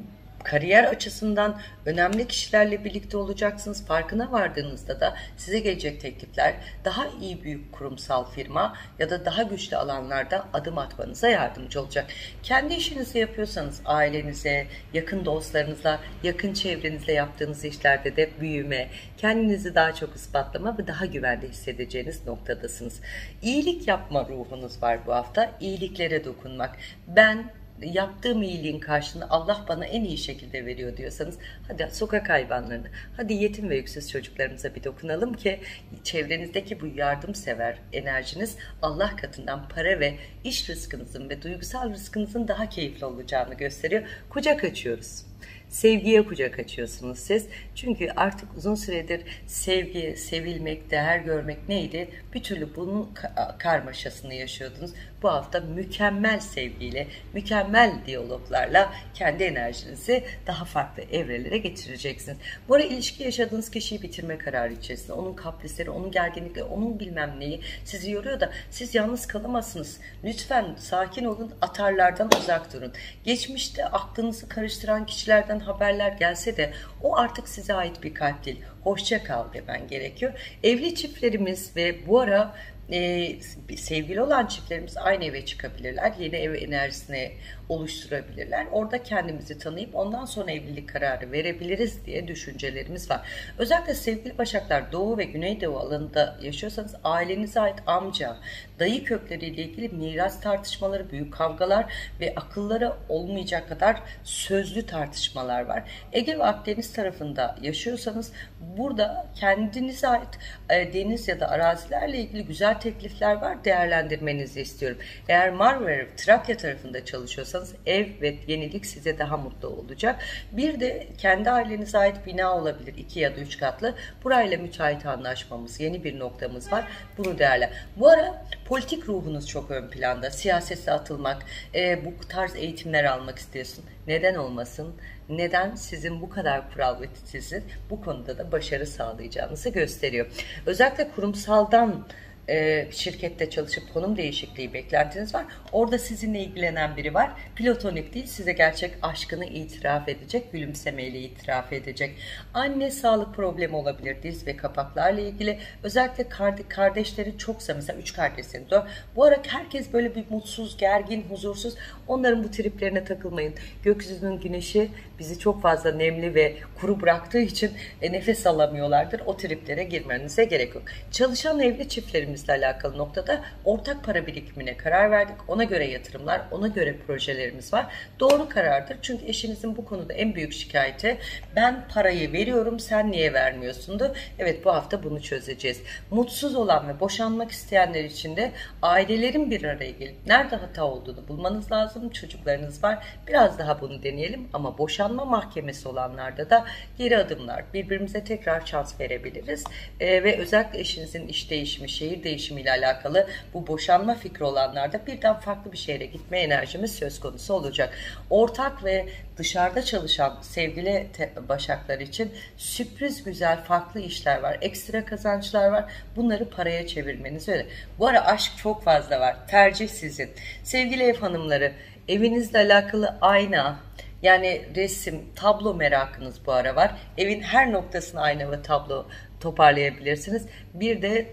Kariyer açısından önemli kişilerle birlikte olacaksınız. Farkına vardığınızda da size gelecek teklifler daha iyi büyük kurumsal firma ya da daha güçlü alanlarda adım atmanıza yardımcı olacak. Kendi işinizi yapıyorsanız ailenize, yakın dostlarınızla, yakın çevrenizle yaptığınız işlerde de büyüme, kendinizi daha çok ispatlama ve daha güvende hissedeceğiniz noktadasınız. İyilik yapma ruhunuz var bu hafta. İyiliklere dokunmak. Ben yaptığım iyiliğin karşılığını Allah bana en iyi şekilde veriyor diyorsanız, hadi sokak hayvanlarına, hadi yetim ve yüksüz çocuklarımıza bir dokunalım ki çevrenizdeki bu yardımsever enerjiniz Allah katından para ve iş rızkınızın ve duygusal rızkınızın daha keyifli olacağını gösteriyor. Kucak açıyoruz. Sevgiye kucak açıyorsunuz siz. Çünkü artık uzun süredir sevgi, sevilmek, değer görmek neydi? Bir türlü bunun karmaşasını yaşıyordunuz. Bu hafta mükemmel sevgiyle, mükemmel diyaloglarla kendi enerjinizi daha farklı evrelere getireceksiniz. Bu ara ilişki yaşadığınız kişiyi bitirme kararı içerisinde. Onun kaprisleri, onun gerginlikleri, onun bilmem neyi sizi yoruyor da siz yalnız kalamazsınız. Lütfen sakin olun, atarlardan uzak durun. Geçmişte aklınızı karıştıran kişilerden haberler gelse de o artık size ait bir kalp değil. Hoşça kal demen gerekiyor. Evli çiftlerimiz ve bu ara sevgili olan çiftlerimiz aynı eve çıkabilirler. Yeni ev enerjisini oluşturabilirler. Orada kendimizi tanıyıp ondan sonra evlilik kararı verebiliriz diye düşüncelerimiz var. Özellikle sevgili Başaklar, Doğu ve Güneydoğu alanında yaşıyorsanız ailenize ait amca, dayı kökleriyle ilgili miras tartışmaları, büyük kavgalar ve akıllara olmayacak kadar sözlü tartışmalar var. Ege ve Akdeniz tarafında yaşıyorsanız burada kendinize ait deniz ya da arazilerle ilgili güzel teklifler var. Değerlendirmenizi istiyorum. Eğer Marmara, Trakya tarafında çalışıyorsanız ev ve yenilik size daha mutlu olacak. Bir de kendi ailenize ait bina olabilir. 2 ya da 3 katlı. Burayla müteahhit anlaşmamız, yeni bir noktamız var. Bunu değerle. Bu ara politik ruhunuz çok ön planda. Siyasete atılmak, bu tarz eğitimler almak istiyorsun. Neden olmasın? Neden? Sizin bu kadar kural ve titizin bu konuda da başarı sağlayacağınızı gösteriyor. Özellikle kurumsaldan şirkette çalışıp konum değişikliği beklentiniz var. Orada sizinle ilgilenen biri var. Platonik değil, size gerçek aşkını itiraf edecek, gülümsemeyle itiraf edecek. Anne sağlık problemi olabilir, diz ve kapaklarla ilgili. Özellikle kardeşleri çoksa, mesela 3 kardeşseniz, bu ara herkes böyle bir mutsuz, gergin, huzursuz. Onların bu triplerine takılmayın. Gökyüzünün güneşi bizi çok fazla nemli ve kuru bıraktığı için nefes alamıyorlardır. O triplere girmenize gerek yok. Çalışan evli çiftlerimizle alakalı noktada ortak para birikimine karar verdik. Ona göre yatırımlar, ona göre projelerimiz var. Doğru karardır. Çünkü eşinizin bu konuda en büyük şikayeti, ben parayı veriyorum, sen niye vermiyorsundu? Evet, bu hafta bunu çözeceğiz. Mutsuz olan ve boşanmak isteyenler için de ailelerin bir araya gelip nerede hata olduğunu bulmanız lazım. Çocuklarınız var. Biraz daha bunu deneyelim ama boşanma mahkemesi olanlarda da geri adımlar. Birbirimize tekrar şans verebiliriz. Ve özellikle eşinizin iş değişimi, şehir değişimiyle alakalı bu boşanma fikri olanlarda birden farklı bir şehre gitme enerjimiz söz konusu olacak. Ortak ve dışarıda çalışan sevgili Başaklar için sürpriz güzel farklı işler var. Ekstra kazançlar var. Bunları paraya çevirmeniz öyle. Bu ara aşk çok fazla var. Tercih sizin. Sevgili ev hanımları, evinizle alakalı ayna, yani resim, tablo merakınız bu ara var. Evin her noktasına ayna ve tablo toparlayabilirsiniz. Bir de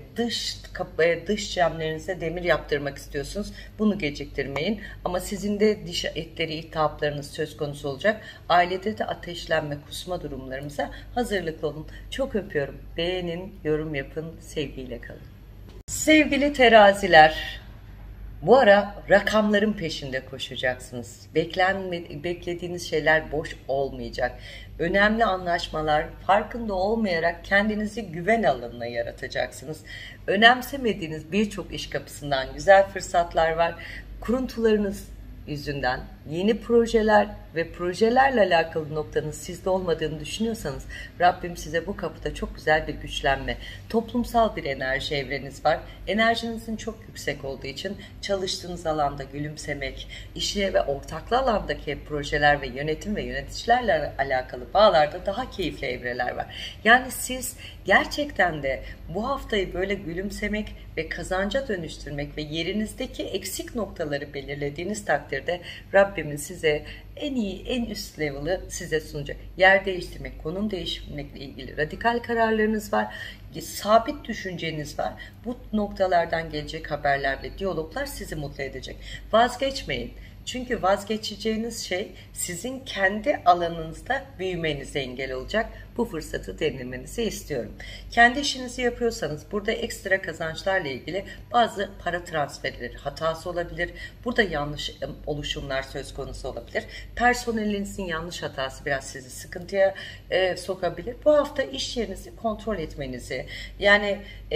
dış camlarınıza demir yaptırmak istiyorsunuz. Bunu geciktirmeyin. Ama sizin de diş etleri, iltihaplarınız söz konusu olacak. Ailede de ateşlenme, kusma durumlarımıza hazırlıklı olun. Çok öpüyorum. Beğenin, yorum yapın, sevgiyle kalın. Sevgili teraziler, bu ara rakamların peşinde koşacaksınız. Beklediğiniz şeyler boş olmayacak. Önemli anlaşmalar, farkında olmayarak kendinizi güven alanına yaratacaksınız. Önemsemediğiniz birçok iş kapısından güzel fırsatlar var. Kuruntularınız yüzünden yeni projeler ve projelerle alakalı noktanın sizde olmadığını düşünüyorsanız, Rabbim size bu kapıda çok güzel bir güçlenme, toplumsal bir enerji evreniz var. Enerjinizin çok yüksek olduğu için çalıştığınız alanda gülümsemek, işe ve ortaklı alandaki projeler ve yönetim ve yöneticilerle alakalı bağlarda daha keyifli evreler var. Yani siz gerçekten de bu haftayı böyle gülümsemek ve kazanca dönüştürmek ve yerinizdeki eksik noktaları belirlediğiniz takdirde de Rabbimin size en iyi, en üst level'ı size sunacak. Yer değiştirmek, konum değiştirmekle ilgili radikal kararlarınız var. Sabit düşünceniz var. Bu noktalardan gelecek haberlerle diyaloglar sizi mutlu edecek. Vazgeçmeyin. Çünkü vazgeçeceğiniz şey sizin kendi alanınızda büyümenize engel olacak. Bu fırsatı denemenizi istiyorum. Kendi işinizi yapıyorsanız burada ekstra kazançlarla ilgili bazı para transferleri hatası olabilir. Burada yanlış oluşumlar söz konusu olabilir. Personelinizin yanlış hatası biraz sizi sıkıntıya sokabilir. Bu hafta iş yerinizi kontrol etmenizi, yani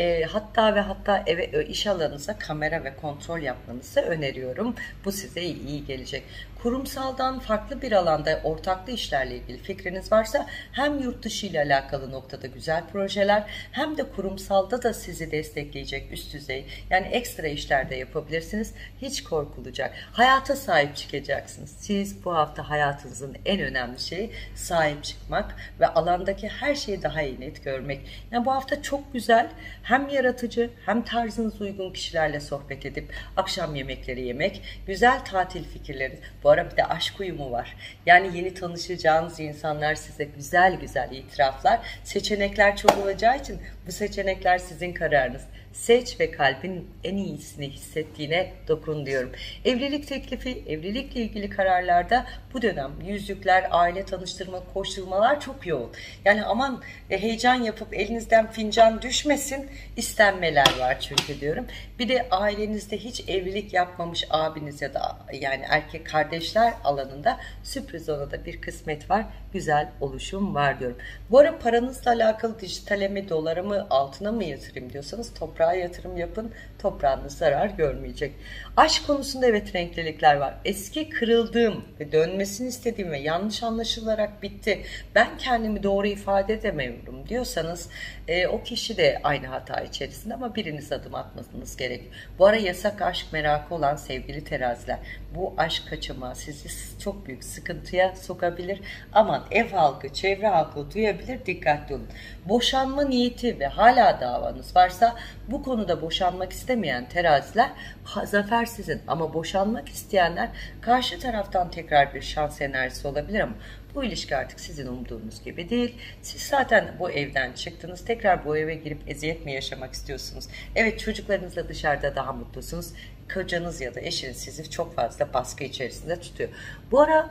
hatta eve, iş alanınıza kamera ve kontrol yapmanızı öneriyorum. Bu size iyi gelecek. Kurumsaldan farklı bir alanda ortaklı işlerle ilgili fikriniz varsa hem yurt dışı ile alakalı noktada güzel projeler hem de kurumsalda da sizi destekleyecek üst düzey, yani ekstra işlerde yapabilirsiniz. Hiç korkulacak. Hayata sahip çıkacaksınız. Siz bu hafta hayatınızın en önemli şeyi sahip çıkmak ve alandaki her şeyi daha iyi net görmek. Yani bu hafta çok güzel, hem yaratıcı hem tarzınıza uygun kişilerle sohbet edip akşam yemekleri yemek, güzel tatil fikirleri. Bu ara bir de aşk uyumu var. Yani yeni tanışacağınız insanlar size güzel güzel itiraflar, seçenekler çok olacağı için bu seçenekler sizin kararınız. Seç ve kalbin en iyisini hissettiğine dokun diyorum. Evlilik teklifi, evlilikle ilgili kararlarda bu dönem yüzükler, aile tanıştırma, koşturmalar çok yoğun. Yani aman heyecan yapıp elinizden fincan düşmesin, istenmeler var çünkü diyorum. Bir de ailenizde hiç evlilik yapmamış abiniz ya da yani erkek kardeşler alanında sürpriz, ona da bir kısmet var. Güzel oluşum var diyorum. Bu ara paranızla alakalı dijitale mi, dolara mı, altına mı yatırım diyorsanız toprağa yatırım yapın. Toprağınız zarar görmeyecek. Aşk konusunda evet renklilikler var. Eski kırıldığım ve dönmesini istediğim ve yanlış anlaşılarak bitti, ben kendimi doğru ifade edemiyorum diyorsanız o kişi de aynı hata içerisinde ama biriniz adım atmanız gerekiyor. Bu ara yasak aşk merakı olan sevgili teraziler, bu aşk kaçamağı sizi çok büyük sıkıntıya sokabilir. Aman ev halkı, çevre halkı duyabilir, dikkatli olun. Boşanma niyeti ve hala davanız varsa bu konuda boşanmak istemeyen teraziler, zafer sizin, ama boşanmak isteyenler karşı taraftan tekrar bir şans enerjisi olabilir ama bu ilişki artık sizin umduğunuz gibi değil. Siz zaten bu evden çıktınız. Tekrar bu eve girip eziyet mi yaşamak istiyorsunuz? Evet, çocuklarınızla dışarıda daha mutlusunuz. Kocanız ya da eşiniz sizi çok fazla baskı içerisinde tutuyor. Bu ara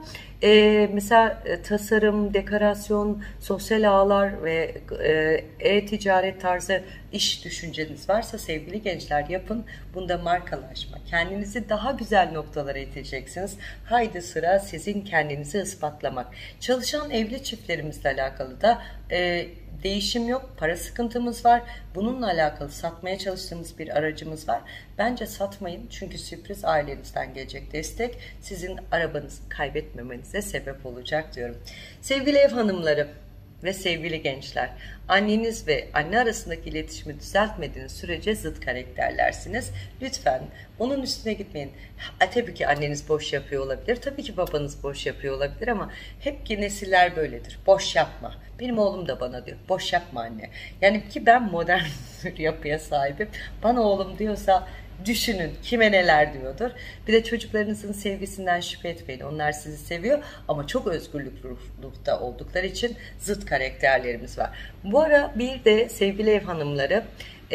mesela tasarım, dekorasyon, sosyal ağlar ve e-ticaret tarzı iş düşünceniz varsa sevgili gençler yapın. Bunda markalaşma. Kendinizi daha güzel noktalara iteceksiniz. Haydi sıra sizin kendinizi ispatlamak. Çalışan evli çiftlerimizle alakalı da değişim yok. Para sıkıntımız var. Bununla alakalı satmaya çalıştığımız bir aracımız var. Bence satmayın. Çünkü sürpriz ailenizden gelecek destek sizin arabanızı kaybetmemenize sebep olacak diyorum. Sevgili ev hanımları ve sevgili gençler, anneniz ve anne arasındaki iletişimi düzeltmediğiniz sürece zıt karakterlersiniz. Lütfen onun üstüne gitmeyin. Tabii ki anneniz boş yapıyor olabilir. Tabii ki babanız boş yapıyor olabilir ama hep ki nesiller böyledir. Boş yapma. Benim oğlum da bana diyor, boş yapma anne. Yani ki ben modern bir yapıya sahibim. Bana oğlum diyorsa düşünün kime neler diyordur. Bir de çocuklarınızın sevgisinden şüphe etmeyin. Onlar sizi seviyor ama çok özgürlük ruhta oldukları için zıt karakterlerimiz var. Bu ara bir de sevgili ev hanımları,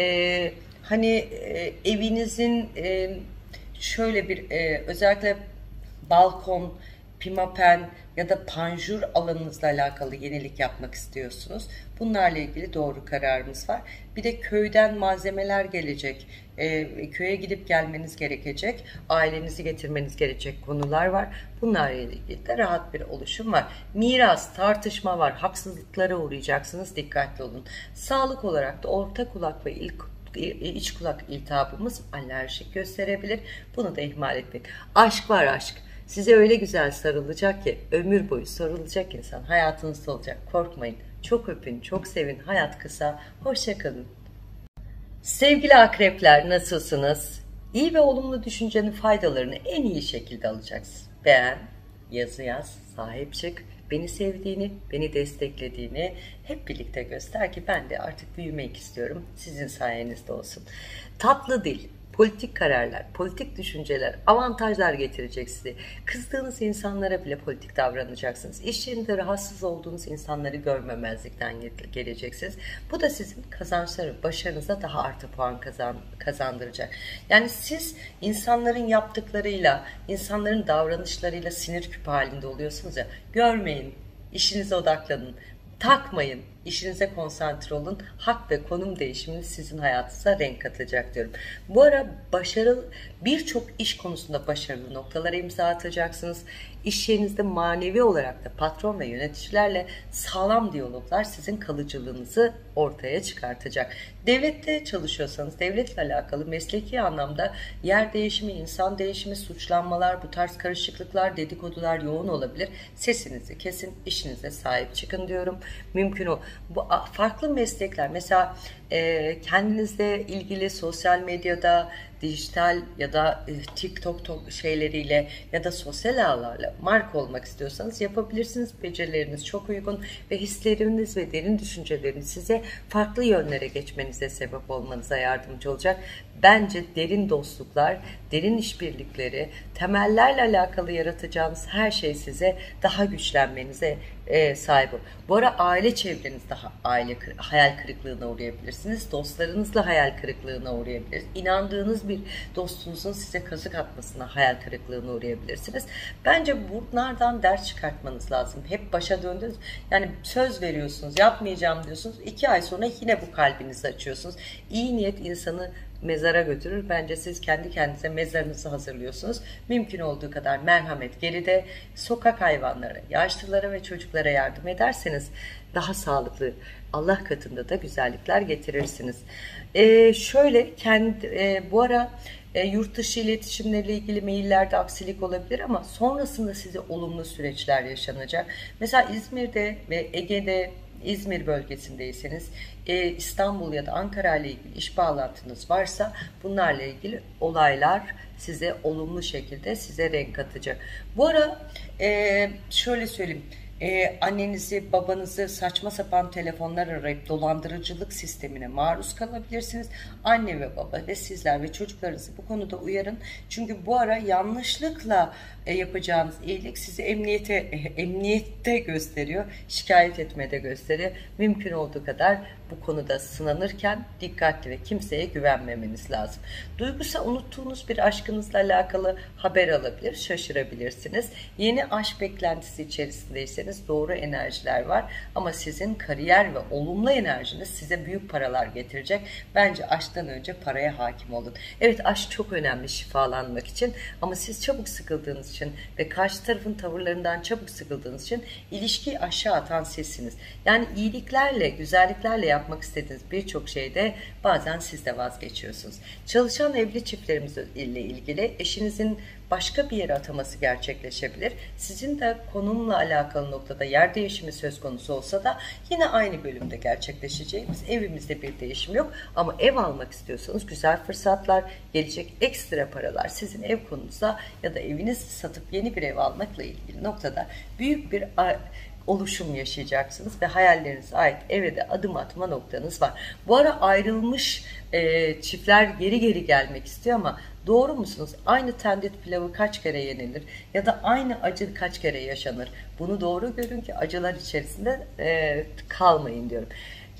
evinizin şöyle bir özellikle balkon, pimapen ya da panjur alanınızla alakalı yenilik yapmak istiyorsunuz. Bunlarla ilgili doğru kararımız var. Bir de köyden malzemeler gelecek. Köye gidip gelmeniz gerekecek. Ailenizi getirmeniz gerekecek konular var. Bunlarla ilgili de rahat bir oluşum var. Miras, tartışma var. Haksızlıklara uğrayacaksınız. Dikkatli olun. Sağlık olarak da orta kulak ve iç kulak iltihabımız alerjik gösterebilir. Bunu da ihmal etmeyin. Aşk var, aşk. Size öyle güzel sarılacak ki ömür boyu sarılacak insan hayatınızda olacak. Korkmayın. Çok öpün, çok sevin. Hayat kısa. Hoşça kalın. Sevgili akrepler, nasılsınız? İyi ve olumlu düşüncenin faydalarını en iyi şekilde alacaksınız. Beğen, yazı yaz, sahip çık. Beni sevdiğini, beni desteklediğini hep birlikte göster ki ben de artık büyümek istiyorum. Sizin sayenizde olsun. Tatlı dil, politik kararlar, politik düşünceler, avantajlar getirecek size. Kızdığınız insanlara bile politik davranacaksınız. İş yerinde rahatsız olduğunuz insanları görmemezlikten geleceksiniz. Bu da sizin kazançları, başarınıza daha artı puan kazandıracak. Yani siz insanların yaptıklarıyla, insanların davranışlarıyla sinir küpü halinde oluyorsunuz ya, görmeyin, işinize odaklanın. Takmayın, işinize konsantre olun. Hak ve konum değişimini sizin hayatınıza renk katacak diyorum. Bu ara birçok iş konusunda başarılı noktalara imza atacaksınız. İş yerinizde manevi olarak da patron ve yöneticilerle sağlam diyaloglar sizin kalıcılığınızı ortaya çıkartacak. Devlette çalışıyorsanız devletle alakalı mesleki anlamda yer değişimi, insan değişimi, suçlanmalar, bu tarz karışıklıklar, dedikodular yoğun olabilir. Sesinizi kesin, işinize sahip çıkın diyorum. Mümkün o. Bu farklı meslekler, mesela kendinizle ilgili sosyal medyada, dijital ya da TikTok şeyleriyle ya da sosyal ağlarla marka olmak istiyorsanız yapabilirsiniz. Becerileriniz çok uygun ve hisleriniz ve derin düşünceleriniz size farklı yönlere geçmenize sebep olmanıza yardımcı olacak. Bence derin dostluklar, derin işbirlikleri, temellerle alakalı yaratacağınız her şey size daha güçlenmenize sahip olur. Bu ara aile çevrenizde hayal kırıklığına uğrayabilirsiniz. Dostlarınızla hayal kırıklığına uğrayabilirsiniz. İnandığınız bir dostunuzun size kazık atmasına hayal kırıklığına uğrayabilirsiniz. Bence bunlardan ders çıkartmanız lazım. Hep başa döndünüz. Yani söz veriyorsunuz, yapmayacağım diyorsunuz. 2 ay sonra yine bu kalbinizi açıyorsunuz. İyi niyet insanı mezara götürür. Bence siz kendi kendinize mezarınızı hazırlıyorsunuz. Mümkün olduğu kadar merhamet geride. Sokak hayvanlara, yaşlılara ve çocuklara yardım ederseniz daha sağlıklı, Allah katında da güzellikler getirirsiniz. Bu ara yurt dışı iletişimleriyle ilgili maillerde aksilik olabilir ama sonrasında size olumlu süreçler yaşanacak. Mesela İzmir'de ve Ege'de, İzmir bölgesindeyseniz, İstanbul ya da Ankara ile ilgili iş bağlantınız varsa bunlarla ilgili olaylar size olumlu şekilde size renk katacak. Bu ara şöyle söyleyeyim, annenizi, babanızı saçma sapan telefonlar arayıp dolandırıcılık sistemine maruz kalabilirsiniz. Anne ve baba ve sizler ve çocuklarınızı bu konuda uyarın. Çünkü bu ara yanlışlıkla yapacağınız iyilik sizi emniyette gösteriyor, şikayet etmede gösteriyor. Mümkün olduğu kadar bu konuda sınanırken dikkatli ve kimseye güvenmemeniz lazım. Duygusal unuttuğunuz bir aşkınızla alakalı haber alabilir, şaşırabilirsiniz. Yeni aşk beklentisi içerisindeyseniz doğru enerjiler var ama sizin kariyer ve olumlu enerjiniz size büyük paralar getirecek. Bence aşktan önce paraya hakim olun. Evet, aşk çok önemli şifalanmak için ama siz çabuk sıkıldığınız için ve karşı tarafın tavırlarından çabuk sıkıldığınız için ilişkiyi aşağı atan sizsiniz. Yani iyiliklerle, güzelliklerle yapmak istediğiniz birçok şeyde bazen siz de vazgeçiyorsunuz. Çalışan evli çiftlerimiz ile ilgili eşinizin başka bir yere ataması gerçekleşebilir. Sizin de konumla alakalı noktada yer değişimi söz konusu olsa da yine aynı bölümde gerçekleşeceğimiz, evimizde bir değişim yok. Ama ev almak istiyorsanız güzel fırsatlar, gelecek ekstra paralar sizin ev konunuza ya da evinizi satıp yeni bir ev almakla ilgili noktada büyük bir oluşum yaşayacaksınız ve hayallerinize ait eve de adım atma noktanız var. Bu ara ayrılmış çiftler geri geri gelmek istiyor ama doğru musunuz? Aynı tendit pilavı kaç kere yenilir ya da aynı acı kaç kere yaşanır? Bunu doğru görün ki acılar içerisinde kalmayın diyorum.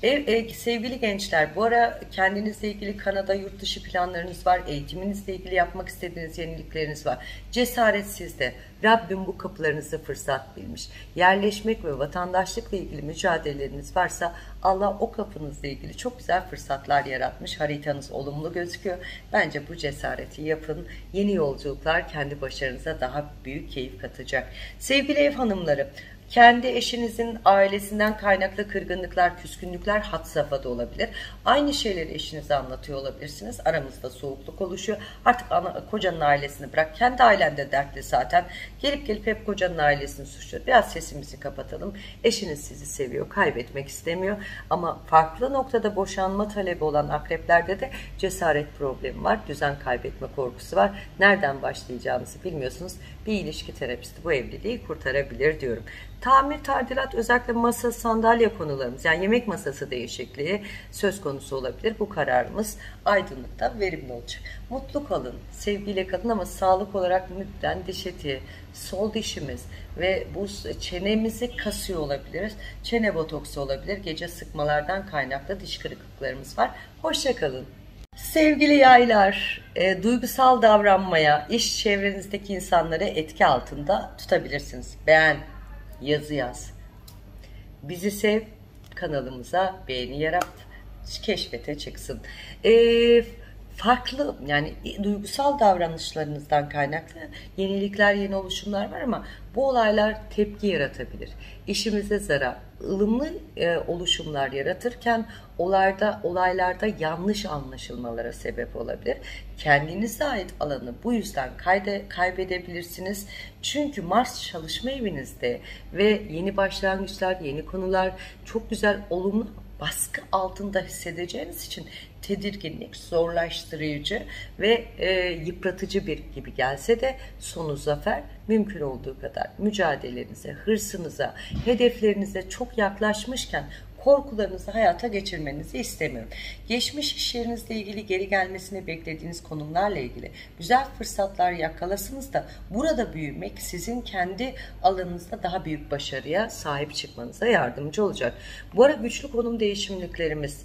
Sevgili gençler, bu ara kendinizle ilgili Kanada yurt dışı planlarınız var, eğitiminizle ilgili yapmak istediğiniz yenilikleriniz var. Cesaret sizde. Rabbim bu kapılarınızı fırsat bilmiş. Yerleşmek ve vatandaşlıkla ilgili mücadeleleriniz varsa Allah o kapınızla ilgili çok güzel fırsatlar yaratmış. Haritanız olumlu gözüküyor. Bence bu cesareti yapın. Yeni yolculuklar kendi başarınıza daha büyük keyif katacak. Sevgili ev hanımları, kendi eşinizin ailesinden kaynaklı kırgınlıklar, küskünlükler had safhada olabilir. Aynı şeyleri eşinize anlatıyor olabilirsiniz. Aramızda soğukluk oluşuyor. Artık kocanın ailesini bırak. Kendi ailen de dertli zaten. Gelip hep kocanın ailesini suçluyor. Biraz sesimizi kapatalım. Eşiniz sizi seviyor, kaybetmek istemiyor. Ama farklı noktada boşanma talebi olan akreplerde de cesaret problemi var. Düzen kaybetme korkusu var. Nereden başlayacağınızı bilmiyorsunuz. Bir ilişki terapisti bu evliliği kurtarabilir diyorum. Tamir, tadilat, özellikle masa, sandalye konularımız, yani yemek masası değişikliği söz konusu olabilir. Bu kararımız aydınlıkta verimli olacak. Mutlu kalın, sevgiyle kalın ama sağlık olarak lütfen diş eti, sol dişimiz ve bu çenemizi kasıyor olabiliriz. Çene botoksu olabilir. Gece sıkmalardan kaynaklı diş kırıklıklarımız var. Hoşça kalın. Sevgili yaylar, duygusal davranmaya, iş çevrenizdeki insanları etki altında tutabilirsiniz. Beğen, yazı yaz. Bizi sev, kanalımıza beğeni yarat, keşfete çıksın. Farklı, yani duygusal davranışlarınızdan kaynaklı yenilikler, yeni oluşumlar var ama bu olaylar tepki yaratabilir. İşimize zarar, ılımlı oluşumlar yaratırken olaylarda yanlış anlaşılmalara sebep olabilir. Kendinize ait alanı bu yüzden kaybedebilirsiniz. Çünkü Mars çalışma evinizde ve yeni başlangıçlar, yeni konular çok güzel, olumlu baskı altında hissedeceğiniz için tedirginlik, zorlaştırıcı ve yıpratıcı bir gibi gelse de sonu zafer. Mümkün olduğu kadar mücadelenize, hırsınıza, hedeflerinize çok yaklaşmışken korkularınızı hayata geçirmenizi istemiyorum. Geçmiş iş yerinizle ilgili geri gelmesini beklediğiniz konumlarla ilgili güzel fırsatlar yakalasınız da burada büyümek sizin kendi alanınızda daha büyük başarıya sahip çıkmanıza yardımcı olacak. Bu ara güçlü konum değişimliklerimiz,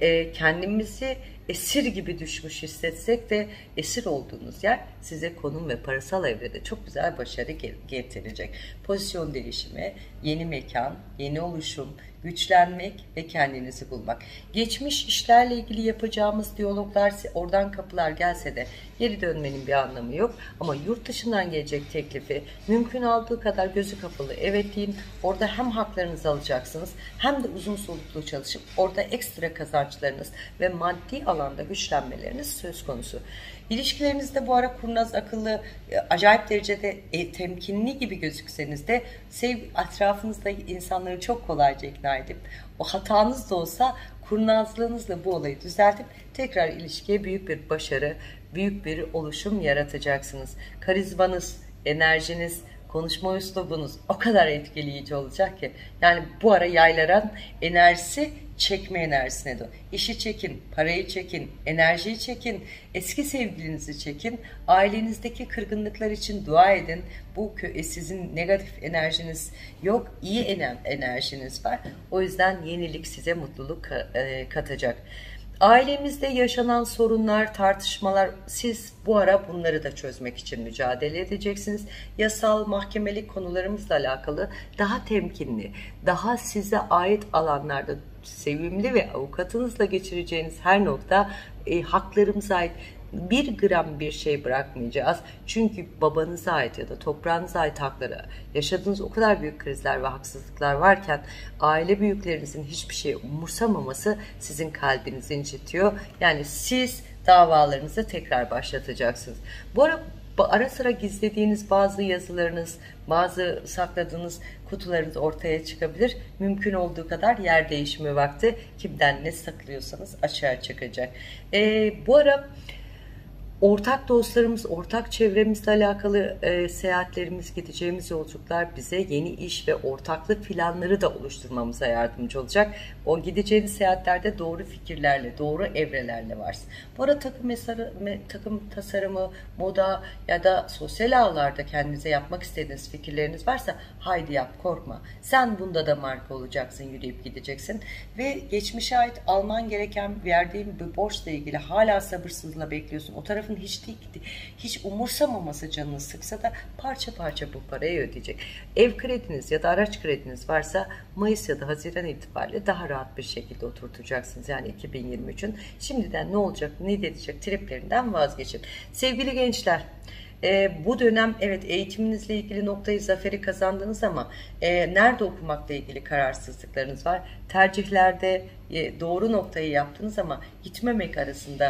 kendimizi esir gibi düşmüş hissetsek de esir olduğunuz yer size konum ve parasal evrede çok güzel başarı getirecek. Pozisyon değişimi, yeni mekan, yeni oluşum, güçlenmek ve kendinizi bulmak. Geçmiş işlerle ilgili yapacağımız diyaloglar, oradan kapılar gelse de geri dönmenin bir anlamı yok. Ama yurt dışından gelecek teklifi mümkün olduğu kadar gözü kapalı evet deyin. Orada hem haklarınızı alacaksınız hem de uzun soluklu çalışıp orada ekstra kazançlarınız ve maddi alanda güçlenmeleriniz söz konusu. İlişkilerinizde bu ara kurnaz, akıllı, acayip derecede temkinli gibi gözükseniz de etrafınızda insanları çok kolayca ikna edip o hatanız da olsa kurnazlığınızla bu olayı düzeltip tekrar ilişkiye büyük bir başarı, büyük bir oluşum yaratacaksınız. Karizmanız, enerjiniz, konuşma üslubunuz o kadar etkileyici olacak ki. Yani bu ara yayların enerjisi çekme enerjisine doğru. İşi çekin, parayı çekin, enerjiyi çekin, eski sevgilinizi çekin, ailenizdeki kırgınlıklar için dua edin. Bu sizin negatif enerjiniz yok, iyi enerjiniz var. O yüzden yenilik size mutluluk katacak. Ailemizde yaşanan sorunlar, tartışmalar, siz bu ara bunları da çözmek için mücadele edeceksiniz. Yasal, mahkemelik konularımızla alakalı daha temkinli, daha size ait alanlarda sevimli ve avukatınızla geçireceğiniz her nokta haklarımıza ait. Bir gram bir şey bırakmayacağız. Çünkü babanıza ait ya da toprağınıza ait haklara yaşadığınız o kadar büyük krizler ve haksızlıklar varken aile büyüklerinizin hiçbir şey umursamaması sizin kalbinizi incitiyor. Yani siz davalarınızı tekrar başlatacaksınız. Bu ara sıra gizlediğiniz bazı yazılarınız, bazı sakladığınız kutularınız ortaya çıkabilir. Mümkün olduğu kadar yer değişimi vakti, kimden ne saklıyorsanız açığa çıkacak. Bu ara ortak dostlarımız, ortak çevremizle alakalı seyahatlerimiz, gideceğimiz yolculuklar bize yeni iş ve ortaklık planları da oluşturmamıza yardımcı olacak. O gideceğiniz seyahatlerde doğru fikirlerle, doğru evrelerle varsın. Bu arada takım tasarımı, moda ya da sosyal ağlarda kendinize yapmak istediğiniz fikirleriniz varsa haydi yap, korkma. Sen bunda da marka olacaksın, yürüyüp gideceksin. Ve geçmişe ait alman gereken verdiğim bir borçla ilgili hala sabırsızlıkla bekliyorsun. O tarafın hiç umursamaması canını sıksa da parça parça bu parayı ödeyecek. Ev krediniz ya da araç krediniz varsa Mayıs ya da Haziran itibariyle daha rahat bir şekilde oturtacaksınız. Yani 2023'ün şimdiden ne olacak, ne edecek triplerinden vazgeçin. Sevgili gençler, bu dönem evet eğitiminizle ilgili noktayı, zaferi kazandınız ama nerede okumakla ilgili kararsızlıklarınız var. Tercihlerde doğru noktayı yaptınız ama gitmemek arasında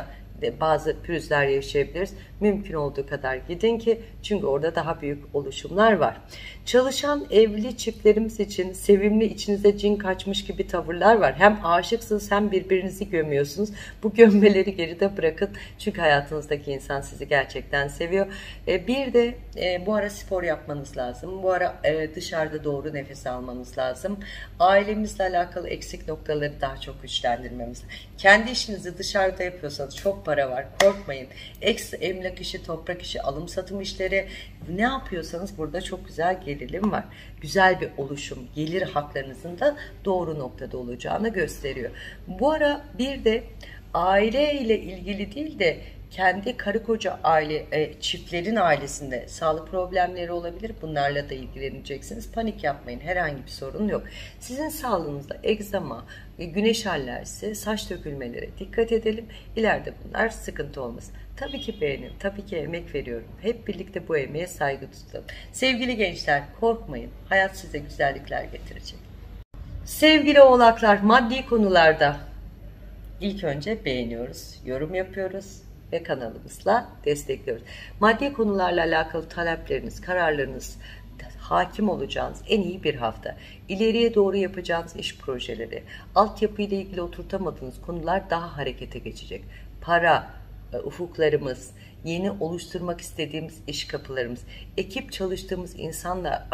bazı pürüzler yaşayabiliriz. Mümkün olduğu kadar gidin ki, çünkü orada daha büyük oluşumlar var. Çalışan evli çiftlerimiz için sevimli, içinize cin kaçmış gibi tavırlar var. Hem aşıksınız hem birbirinizi gömüyorsunuz. Bu gömmeleri geride bırakın. Çünkü hayatınızdaki insan sizi gerçekten seviyor. Bir de bu ara spor yapmanız lazım. Bu ara dışarıda doğru nefes almanız lazım. Ailemizle alakalı eksik noktaları daha çok güçlendirmemiz. Kendi işinizi dışarıda yapıyorsanız çok para var. Korkmayın. Emlak işi, toprak işi, alım satım işleri, ne yapıyorsanız burada çok güzel gerilim var. Güzel bir oluşum, gelir haklarınızın da doğru noktada olacağını gösteriyor. Bu ara bir de aile ile ilgili değil de kendi karı koca aile, çiftlerin ailesinde sağlık problemleri olabilir. Bunlarla da ilgileneceksiniz. Panik yapmayın. Herhangi bir sorun yok. Sizin sağlığınızda egzama, güneş alerjisi, saç dökülmelere dikkat edelim. İleride bunlar sıkıntı olmasın. Tabii ki beğenin, tabii ki emek veriyorum. Hep birlikte bu emeğe saygı tutalım. Sevgili gençler, korkmayın. Hayat size güzellikler getirecek. Sevgili oğlaklar, maddi konularda ilk önce beğeniyoruz, yorum yapıyoruz ve kanalımızla destekliyoruz. Maddi konularla alakalı talepleriniz, kararlarınız, hakim olacağınız en iyi bir hafta. İleriye doğru yapacağınız iş projeleri, altyapı ile ilgili oturtamadığınız konular daha harekete geçecek. Para, ufuklarımız, yeni oluşturmak istediğimiz iş kapılarımız, ekip çalıştığımız insanla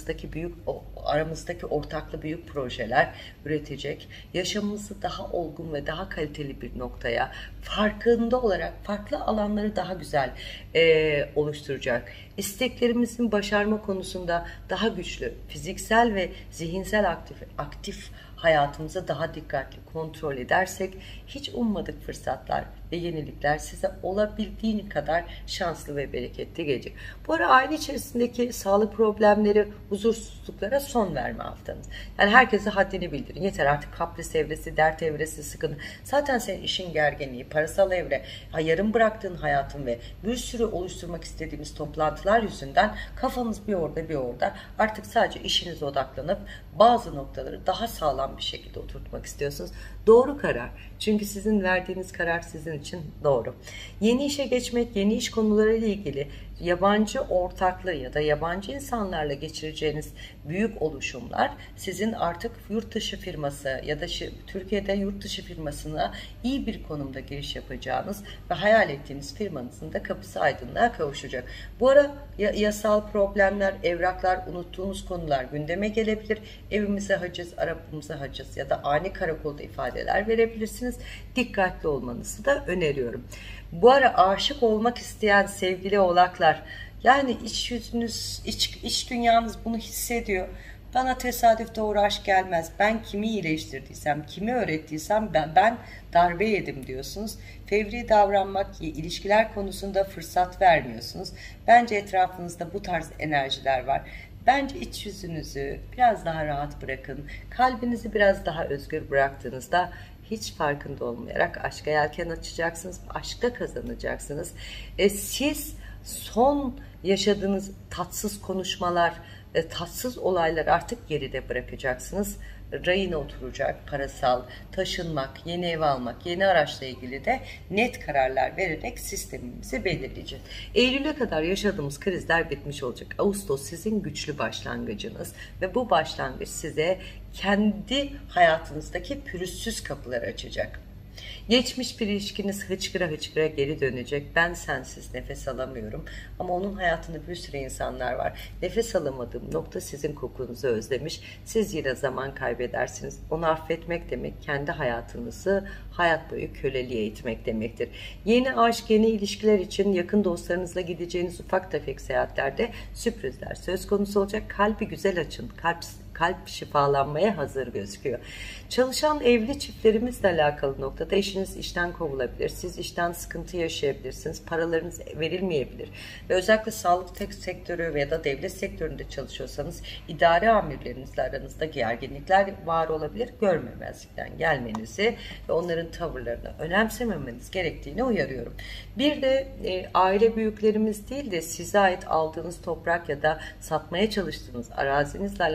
aramızdaki ortaklı büyük projeler üretecek. Yaşamımızı daha olgun ve daha kaliteli bir noktaya, farkında olarak farklı alanları daha güzel oluşturacak. İsteklerimizin başarma konusunda daha güçlü, fiziksel ve zihinsel aktif hayatımıza daha dikkatli kontrol edersek, hiç ummadık fırsatlar ve yenilikler size olabildiğini kadar şanslı ve bereketli gelecek. Bu ara aile içerisindeki sağlık problemleri, huzursuzluklara son verme haftanız. Yani herkese haddini bildirin. Yeter artık, kapris evresi, dert evresi, sıkıntı. Zaten senin işin gerginliği, parasal evre, yarım bıraktığın hayatın ve bir sürü oluşturmak istediğimiz toplantılar yüzünden kafamız bir orada bir orada. Artık sadece işinize odaklanıp bazı noktaları daha sağlam bir şekilde oturtmak istiyorsunuz. Doğru karar. Çünkü sizin verdiğiniz karar sizin için doğru. Yeni işe geçmek, yeni iş konularıyla ilgili yabancı ortaklığı ya da yabancı insanlarla geçireceğiniz büyük oluşumlar sizin artık yurt dışı firması ya da Türkiye'de yurt dışı firmasına iyi bir konumda giriş yapacağınız ve hayal ettiğiniz firmanızın da kapısı aydınlığa kavuşacak. Bu ara yasal problemler, evraklar, unuttuğunuz konular gündeme gelebilir. Evimize haciz, arabamıza haciz ya da ani karakolda ifadeler verebilirsiniz. Dikkatli olmanızı da öneriyorum. Bu ara aşık olmak isteyen sevgili oğlaklar, yani iç yüzünüz, iç dünyanız bunu hissediyor. Bana tesadüf doğru aşk gelmez. Ben kimi iyileştirdiysem, kimi öğrettiysem ben darbe yedim diyorsunuz. Fevri davranmak, ilişkiler konusunda fırsat vermiyorsunuz. Bence etrafınızda bu tarz enerjiler var. Bence iç yüzünüzü biraz daha rahat bırakın. Kalbinizi biraz daha özgür bıraktığınızda hiç farkında olmayarak aşka yelken açacaksınız. Aşkta kazanacaksınız. Siz son yaşadığınız tatsız konuşmalar, tatsız olaylar artık geride bırakacaksınız. Rayına oturacak, parasal, taşınmak, yeni ev almak, yeni araçla ilgili de net kararlar vererek sistemimizi belirleyeceğiz. Eylül'e kadar yaşadığımız krizler bitmiş olacak. Ağustos sizin güçlü başlangıcınız ve bu başlangıç size kendi hayatınızdaki pürüzsüz kapıları açacak. Geçmiş bir ilişkiniz hıçkıra hıçkıra geri dönecek. Ben sensiz nefes alamıyorum. Ama onun hayatında bir sürü insanlar var. Nefes alamadığım nokta sizin kokunuzu özlemiş. Siz yine zaman kaybedersiniz. Onu affetmek demek kendi hayatınızı hayat boyu köleliğe itmek demektir. Yeni aşk, yeni ilişkiler için yakın dostlarınızla gideceğiniz ufak tefek seyahatlerde sürprizler söz konusu olacak. Kalbi güzel açın. Kalp şifalanmaya hazır gözüküyor. Çalışan evli çiftlerimizle alakalı noktada eşiniz işten kovulabilir. Siz işten sıkıntı yaşayabilirsiniz. Paralarınız verilmeyebilir. Ve özellikle sağlık sektörü ya da devlet sektöründe çalışıyorsanız idare amirlerinizle aranızda gerginlikler var olabilir. Görmemezlikten gelmenizi ve onların tavırlarını önemsememeniz gerektiğini uyarıyorum. Bir de aile büyüklerimiz değil de size ait aldığınız toprak ya da satmaya çalıştığınız arazinizle alakalı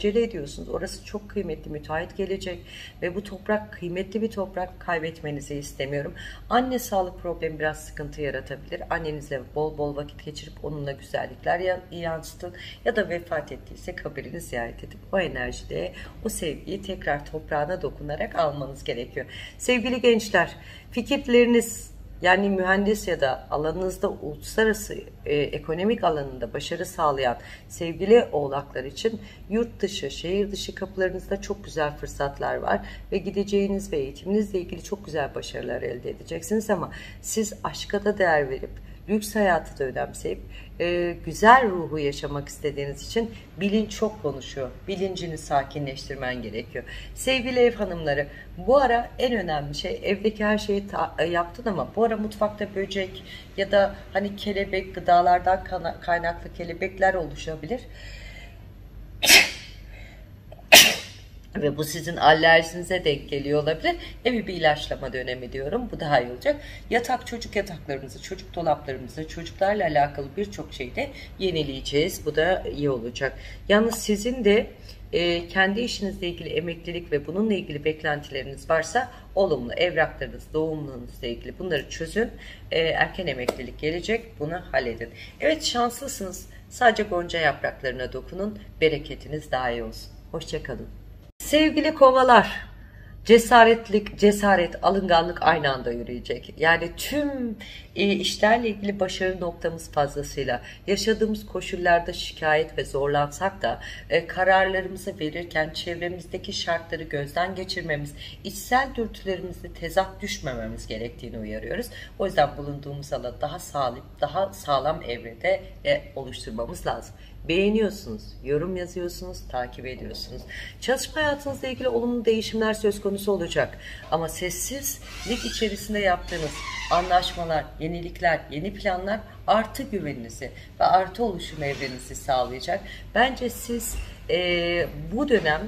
acele ediyorsunuz. Orası çok kıymetli, müteahhit gelecek ve bu toprak kıymetli bir toprak, kaybetmenizi istemiyorum. Anne sağlık problemi biraz sıkıntı yaratabilir. Annenizle bol bol vakit geçirip onunla güzellikler yansıtın ya da vefat ettiyse kabrini ziyaret edip o enerjide o sevgiyi tekrar toprağına dokunarak almanız gerekiyor. Sevgili gençler, fikirleriniz, yani mühendis ya da alanınızda uluslararası ekonomik alanında başarı sağlayan sevgili oğlaklar için yurt dışı, şehir dışı kapılarınızda çok güzel fırsatlar var ve gideceğiniz ve eğitiminizle ilgili çok güzel başarılar elde edeceksiniz, ama siz aşka da değer verip lüks hayatı da önemseyip güzel ruhu yaşamak istediğiniz için bilinç çok konuşuyor. Bilincini sakinleştirmen gerekiyor. Sevgili ev hanımları, bu ara en önemli şey, evdeki her şeyi yaptın ama bu ara mutfakta böcek ya da hani kelebek, gıdalardan kaynaklı kelebekler oluşabilir. Ve bu sizin alerjinize denk geliyor olabilir. Evi bir ilaçlama dönemi diyorum. Bu daha iyi olacak. Çocuk yataklarımızı, çocuk dolaplarımızı, çocuklarla alakalı birçok şeyi de yenileyeceğiz. Bu da iyi olacak. Yalnız sizin de kendi işinizle ilgili emeklilik ve bununla ilgili beklentileriniz varsa olumlu evraklarınız, doğumlarınızla ilgili bunları çözün. Erken emeklilik gelecek. Bunu halledin. Evet, şanslısınız. Sadece gonca yapraklarına dokunun. Bereketiniz daha iyi olsun. Hoşça kalın. Sevgili kovalar, cesaret, alınganlık aynı anda yürüyecek. Yani tüm işlerle ilgili başarı noktamız fazlasıyla. Yaşadığımız koşullarda şikayet ve zorlansak da kararlarımızı verirken çevremizdeki şartları gözden geçirmemiz, içsel dürtülerimizle tezat düşmememiz gerektiğini uyarıyoruz. O yüzden bulunduğumuz alanı daha sağlam evrede oluşturmamız lazım. Beğeniyorsunuz, yorum yazıyorsunuz, takip ediyorsunuz. Çalışma hayatınızla ilgili olumlu değişimler söz konusu olacak. Ama sessizlik içerisinde yaptığınız anlaşmalar, yenilikler, yeni planlar artı güveninizi ve artı oluşum evrenizi sağlayacak. Bence siz bu dönem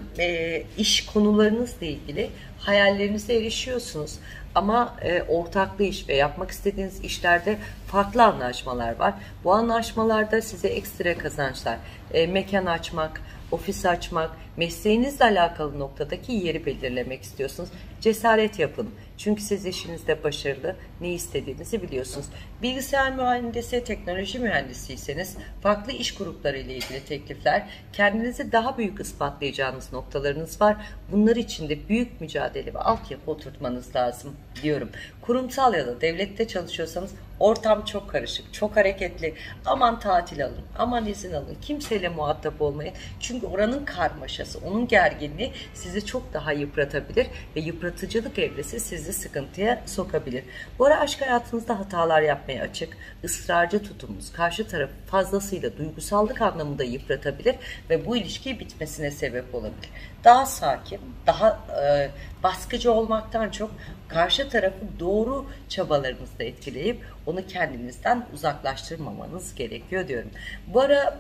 iş konularınızla ilgili hayallerinize erişiyorsunuz. Ama ortaklı iş ve yapmak istediğiniz işlerde farklı anlaşmalar var. Bu anlaşmalarda size ekstra kazançlar, mekan açmak, ofis açmak, mesleğinizle alakalı noktadaki yeri belirlemek istiyorsunuz. Cesaret yapın. Çünkü siz işinizde başarılı, ne istediğinizi biliyorsunuz. Bilgisayar mühendisi, teknoloji mühendisiyseniz farklı iş grupları ile ilgili teklifler, kendinizi daha büyük ispatlayacağınız noktalarınız var. Bunlar için de büyük mücadele ve altyapı oturtmanız lazım diyorum. Kurumsal ya da devlette çalışıyorsanız ortam çok karışık, çok hareketli. Aman tatil alın, aman izin alın. Kimseyle muhatap olmayın. Çünkü oranın karmaşası, onun gerginliği sizi çok daha yıpratabilir ve yıpratıcılık evresi sizi sıkıntıya sokabilir. Bu ara aşk hayatınızda hatalar yapmaya açık, ısrarcı tutumunuz karşı tarafı fazlasıyla duygusallık anlamında yıpratabilir ve bu ilişkiyi bitmesine sebep olabilir. Daha sakin, daha baskıcı olmaktan çok karşı tarafı doğru çabalarınızla etkileyip onu kendinizden uzaklaştırmamanız gerekiyor diyorum. Bu ara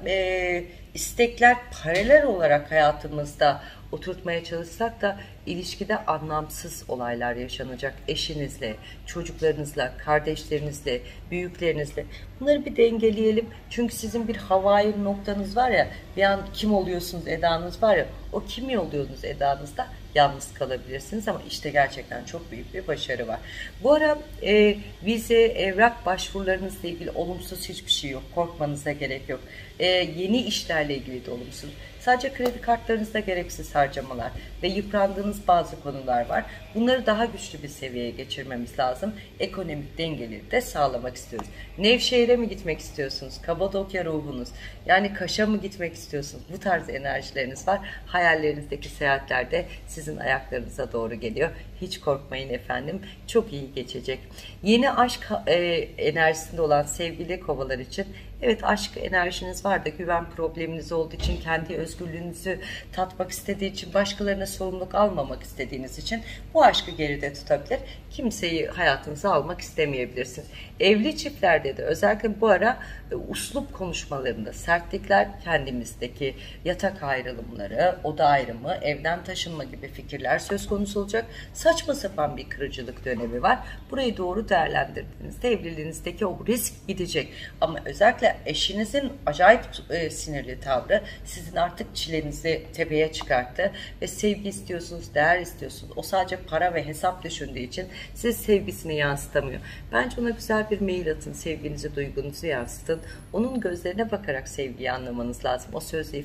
istekler paralel olarak hayatımızda oturtmaya çalışsak da ilişkide anlamsız olaylar yaşanacak. Eşinizle, çocuklarınızla, kardeşlerinizle, büyüklerinizle. Bunları bir dengeleyelim. Çünkü sizin bir havai noktanız var ya, bir an kim oluyorsunuz edanız var ya, o kim oluyorsunuz edanızda yalnız kalabilirsiniz, ama işte gerçekten çok büyük bir başarı var. Bu ara vize, evrak başvurularınızla ilgili olumsuz hiçbir şey yok. Korkmanıza gerek yok. Yeni işlerle ilgili de olumsuz. Sadece kredi kartlarınızda gereksiz harcamalar ve yıprandığınız bazı konular var. Bunları daha güçlü bir seviyeye geçirmemiz lazım. Ekonomik dengeleri de sağlamak istiyoruz. Nevşehir'e mi gitmek istiyorsunuz? Kapadokya ruhunuz. Yani Kaş'a mı gitmek istiyorsunuz? Bu tarz enerjileriniz var. Hayallerinizdeki seyahatlerde sizin ayaklarınıza doğru geliyor. Hiç korkmayın efendim. Çok iyi geçecek. Yeni aşk enerjisinde olan sevgili kovalar için, evet, aşk enerjiniz var da güven probleminiz olduğu için, kendi özgürlüğünüzü tatmak istediği için, başkalarına sorumluluk almamak istediğiniz için bu aşkı geride tutabilir. Kimseyi hayatınıza almak istemeyebilirsiniz. Evli çiftlerde de özellikle bu ara uslup konuşmalarında sertlikler, kendimizdeki yatak ayrılımları, oda ayrımı, evden taşınma gibi fikirler söz konusu olacak. Saçma sapan bir kırıcılık dönemi var. Burayı doğru değerlendirdiğinizde evliliğinizdeki o risk gidecek. Ama özellikle Dolayısıyla eşinizin acayip sinirli tavrı sizin artık çilenizi tepeye çıkarttı ve sevgi istiyorsunuz, değer istiyorsunuz. O sadece para ve hesap düşündüğü için siz sevgisini yansıtamıyor. Bence ona güzel bir mail atın, sevginizi, duygunuzu yansıtın. Onun gözlerine bakarak sevgiyi anlamanız lazım. O sözle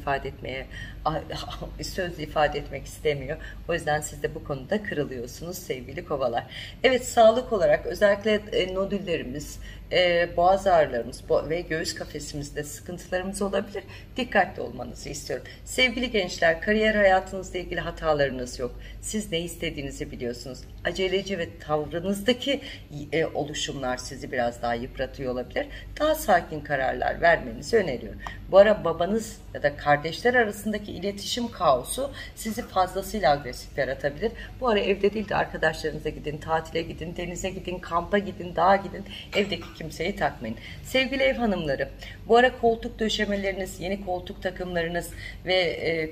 ifade etmek istemiyor. O yüzden siz de bu konuda kırılıyorsunuz sevgili kovalar. Evet, sağlık olarak özellikle nodüllerimiz, boğaz ağrılarımız ve göğüs kafesimizde sıkıntılarımız olabilir. Dikkatli olmanızı istiyorum. Sevgili gençler, kariyer hayatınızla ilgili hatalarınız yok. Siz ne istediğinizi biliyorsunuz. Aceleci ve tavrınızdaki oluşumlar sizi biraz daha yıpratıyor olabilir. Daha sakin kararlar vermenizi öneriyorum. Bu ara babanız ya da kardeşler arasındaki iletişim kaosu sizi fazlasıyla agresif yaratabilir. Bu ara evde değil de arkadaşlarınıza gidin, tatile gidin, denize gidin, kampa gidin, dağa gidin. Evdeki kimseyi takmayın. Sevgili ev hanımları, bu ara koltuk döşemeleriniz, yeni koltuk takımlarınız ve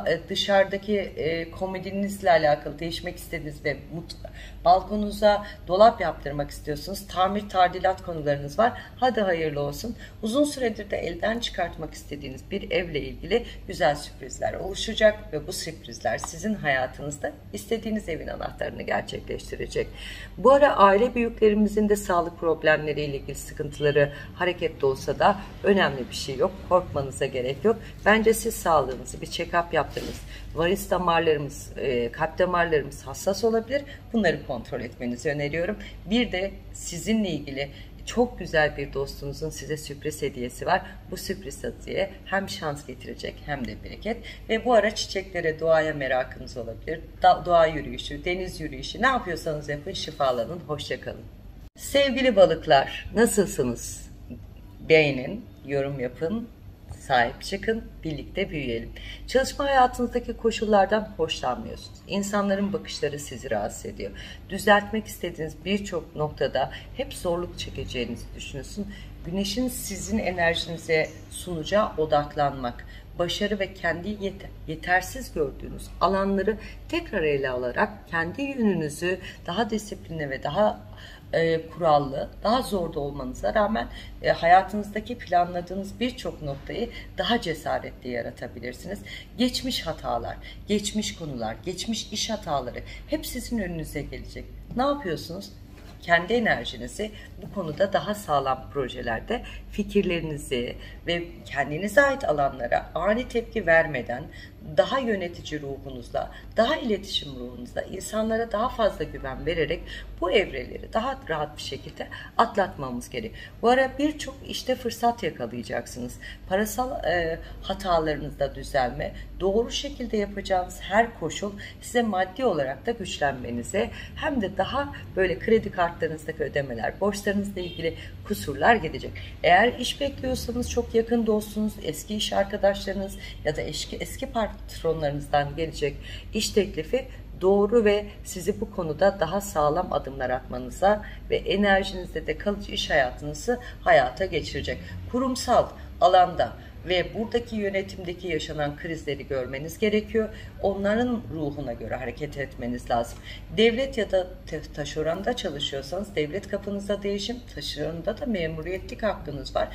dışarıdaki komodinizle alakalı değişmek istediğiniz ve balkonunuza dolap yaptırmak istiyorsunuz. Tamir, tadilat konularınız var. Hadi hayırlı olsun. Uzun süredir de elden çıkartmak istediğiniz bir evle ilgili güzel sürprizler oluşacak ve bu sürprizler sizin hayatınızda istediğiniz evin anahtarını gerçekleştirecek. Bu ara aile büyüklerimizin de sağlık problemleriyle ilgili sıkıntıları hareketli olsa da önemli bir şey yok. Korkmanıza gerek yok. Bence siz sağlığınızı bir check-up yaptınız. Varis damarlarımız, kalp damarlarımız hassas olabilir. Bunları kontrol etmenizi öneriyorum. Bir de sizinle ilgili çok güzel bir dostunuzun size sürpriz hediyesi var. Bu sürpriz hediye hem şans getirecek hem de bereket. Ve bu ara çiçeklere, doğaya merakınız olabilir. Doğa yürüyüşü, deniz yürüyüşü, ne yapıyorsanız yapın, şifalanın. Hoşça kalın. Sevgili balıklar, nasılsınız? Beğenin, yorum yapın, sahip çıkın, birlikte büyüyelim. Çalışma hayatınızdaki koşullardan hoşlanmıyorsunuz. İnsanların bakışları sizi rahatsız ediyor. Düzeltmek istediğiniz birçok noktada hep zorluk çekeceğinizi düşünüyorsun. Güneşin sizin enerjinize sunacağı odaklanmak, başarı ve kendi yetersiz gördüğünüz alanları tekrar ele alarak kendi yönünüzü daha disiplinli ve daha kurallı, daha zorda olmanıza rağmen hayatınızdaki planladığınız birçok noktayı daha cesaretli yaratabilirsiniz. Geçmiş hatalar, geçmiş konular, geçmiş iş hataları hep sizin önünüze gelecek. Ne yapıyorsunuz? Kendi enerjinizi bu konuda daha sağlam projelerde fikirlerinizi ve kendinize ait alanlara ani tepki vermeden daha yönetici ruhunuzla, daha iletişim ruhunuzla insanlara daha fazla güven vererek bu evreleri daha rahat bir şekilde atlatmamız gerek. Bu ara birçok işte fırsat yakalayacaksınız. Parasal hatalarınızda düzelme, doğru şekilde yapacağınız her koşul size maddi olarak da güçlenmenize hem de daha böyle kredi kartlarınızdaki ödemeler, borçlarınızla ilgili kusurlar gidecek. Eğer iş bekliyorsanız çok yakın dostunuz, eski iş arkadaşlarınız ya da eski patronlarınızdan gelecek iş teklifi doğru ve sizi bu konuda daha sağlam adımlar atmanıza ve enerjinizde de kalıcı iş hayatınızı hayata geçirecek. Kurumsal alanda ve buradaki yönetimdeki yaşanan krizleri görmeniz gerekiyor. Onların ruhuna göre hareket etmeniz lazım. Devlet ya da taşeronda çalışıyorsanız devlet kapınızda değişim, taşeronda da memuriyetlik hakkınız var.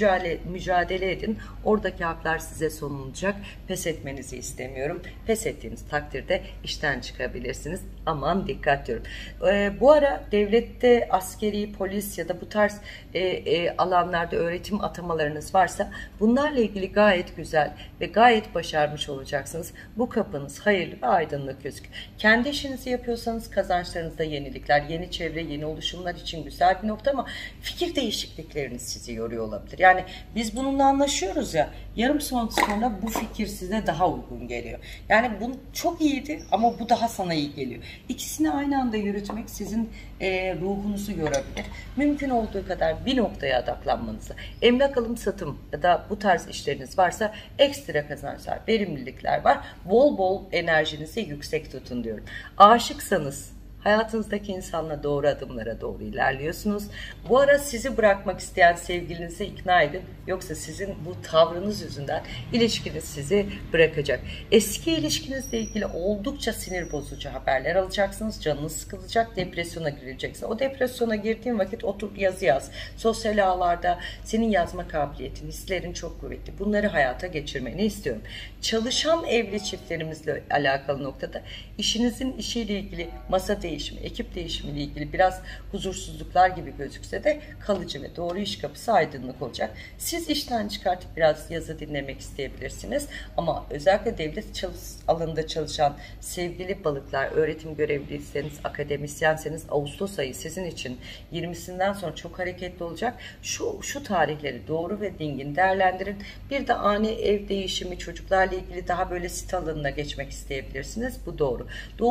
Mücadele edin. Oradaki haklar size sunulacak. Pes etmenizi istemiyorum. Pes ettiğiniz takdirde işten çıkabilirsiniz. Aman dikkat diyorum. Bu ara devlette askeri, polis ya da bu tarz alanlarda öğretim atamalarınız varsa bunlarla ilgili gayet güzel ve gayet başarmış olacaksınız. Bu kapınız hayırlı ve aydınlık gözüküyor. Kendi işinizi yapıyorsanız kazançlarınızda yenilikler, yeni çevre, yeni oluşumlar için güzel bir nokta ama fikir değişiklikleriniz sizi yoruyor olabilir. Yani biz bununla anlaşıyoruz ya, yarım saat sonra bu fikir size daha uygun geliyor. Yani bu çok iyiydi ama bu daha sana iyi geliyor. İkisini aynı anda yürütmek sizin ruhunuzu yorabilir. Mümkün olduğu kadar bir noktaya odaklanmanızı, emlak alım satım ya da bu tarz işleriniz varsa ekstra kazançlar, verimlilikler var. Bol bol enerjinizi yüksek tutun diyorum. Aşıksanız Hayatınızdaki insanla doğru adımlara doğru ilerliyorsunuz. Bu ara sizi bırakmak isteyen sevgilinizi ikna edin. Yoksa sizin bu tavrınız yüzünden ilişkiniz sizi bırakacak. Eski ilişkinizle ilgili oldukça sinir bozucu haberler alacaksınız. Canınız sıkılacak, depresyona gireceksin. O depresyona girdiğin vakit otur yazı yaz. Sosyal ağlarda senin yazma kabiliyetin, hislerin çok kuvvetli. Bunları hayata geçirmeni istiyorum. Çalışan evli çiftlerimizle alakalı noktada işinizin işiyle ilgili masa değişimi, ekip değişimiyle ilgili biraz huzursuzluklar gibi gözükse de kalıcı ve doğru iş kapısı aydınlık olacak. Siz işten çıkartıp biraz yazı dinlemek isteyebilirsiniz. Ama özellikle devlet alanında çalışan sevgili balıklar, öğretim görevliyseniz, akademisyenseniz Ağustos ayı sizin için 20'sinden sonra çok hareketli olacak. Şu tarihleri doğru ve dingin değerlendirin. Bir de ani ev değişimi, çocuklarla ilgili daha böyle sit alanına geçmek isteyebilirsiniz. Bu doğru.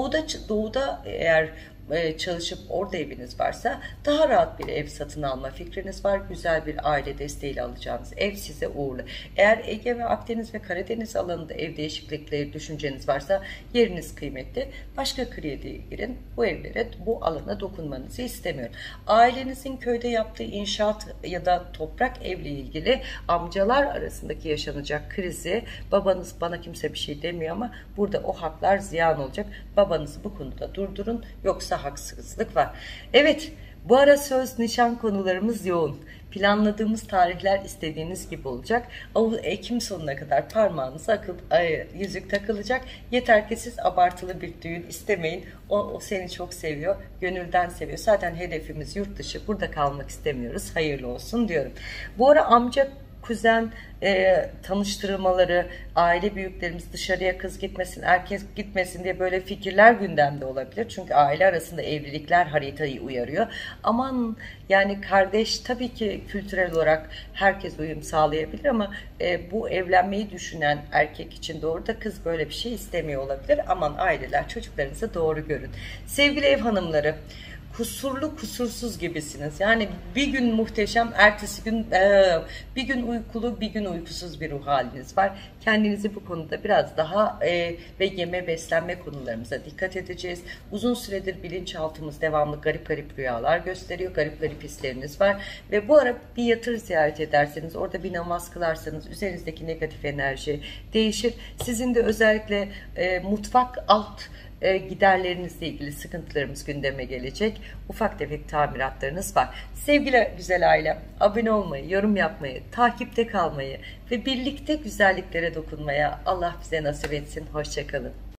Doğuda eğer çalışıp orada eviniz varsa daha rahat bir ev satın alma fikriniz var. Güzel bir aile desteğiyle alacağınız ev size uğurlu. Eğer Ege ve Akdeniz ve Karadeniz alanında ev değişiklikleri düşünceniz varsa yeriniz kıymetli. Başka krediye girin. Bu evlere, bu alana dokunmanızı istemiyorum. Ailenizin köyde yaptığı inşaat ya da toprak evle ilgili amcalar arasındaki yaşanacak krizi, babanız bana kimse bir şey demiyor ama burada o haklar ziyan olacak. Babanızı bu konuda durdurun. Yoksa haksızlık var. Evet, bu ara söz nişan konularımız yoğun. Planladığımız tarihler istediğiniz gibi olacak. Ekim sonuna kadar parmağınıza yüzük takılacak. Yeter ki siz abartılı bir düğün istemeyin. O seni çok seviyor. Gönülden seviyor. Zaten hedefimiz yurt dışı. Burada kalmak istemiyoruz. Hayırlı olsun diyorum. Bu ara amca, kuzen tanıştırmaları, aile büyüklerimiz dışarıya kız gitmesin, erkek gitmesin diye böyle fikirler gündemde olabilir. Çünkü aile arasında evlilikler haritayı uyarıyor. Aman yani kardeş, tabii ki kültürel olarak herkes uyum sağlayabilir ama bu evlenmeyi düşünen erkek için doğru da kız böyle bir şey istemiyor olabilir. Aman aileler, çocuklarınızı doğru görün. Sevgili ev hanımları, kusurlu kusursuz gibisiniz. Yani bir gün muhteşem, ertesi gün bir gün uykulu, bir gün uykusuz bir ruh haliniz var. Kendinizi bu konuda biraz daha ve yeme beslenme konularımıza dikkat edeceğiz. Uzun süredir bilinçaltımız devamlı garip garip rüyalar gösteriyor. Garip garip hisleriniz var. Ve bu ara bir yatır ziyaret ederseniz, orada bir namaz kılarsanız üzerinizdeki negatif enerji değişir. Sizin de özellikle mutfak alt giderlerinizle ilgili sıkıntılarımız gündeme gelecek. Ufak tefek tamiratlarınız var. Sevgili güzel ailem, abone olmayı, yorum yapmayı, takipte kalmayı ve birlikte güzelliklere dokunmaya Allah bize nasip etsin. Hoşça kalın.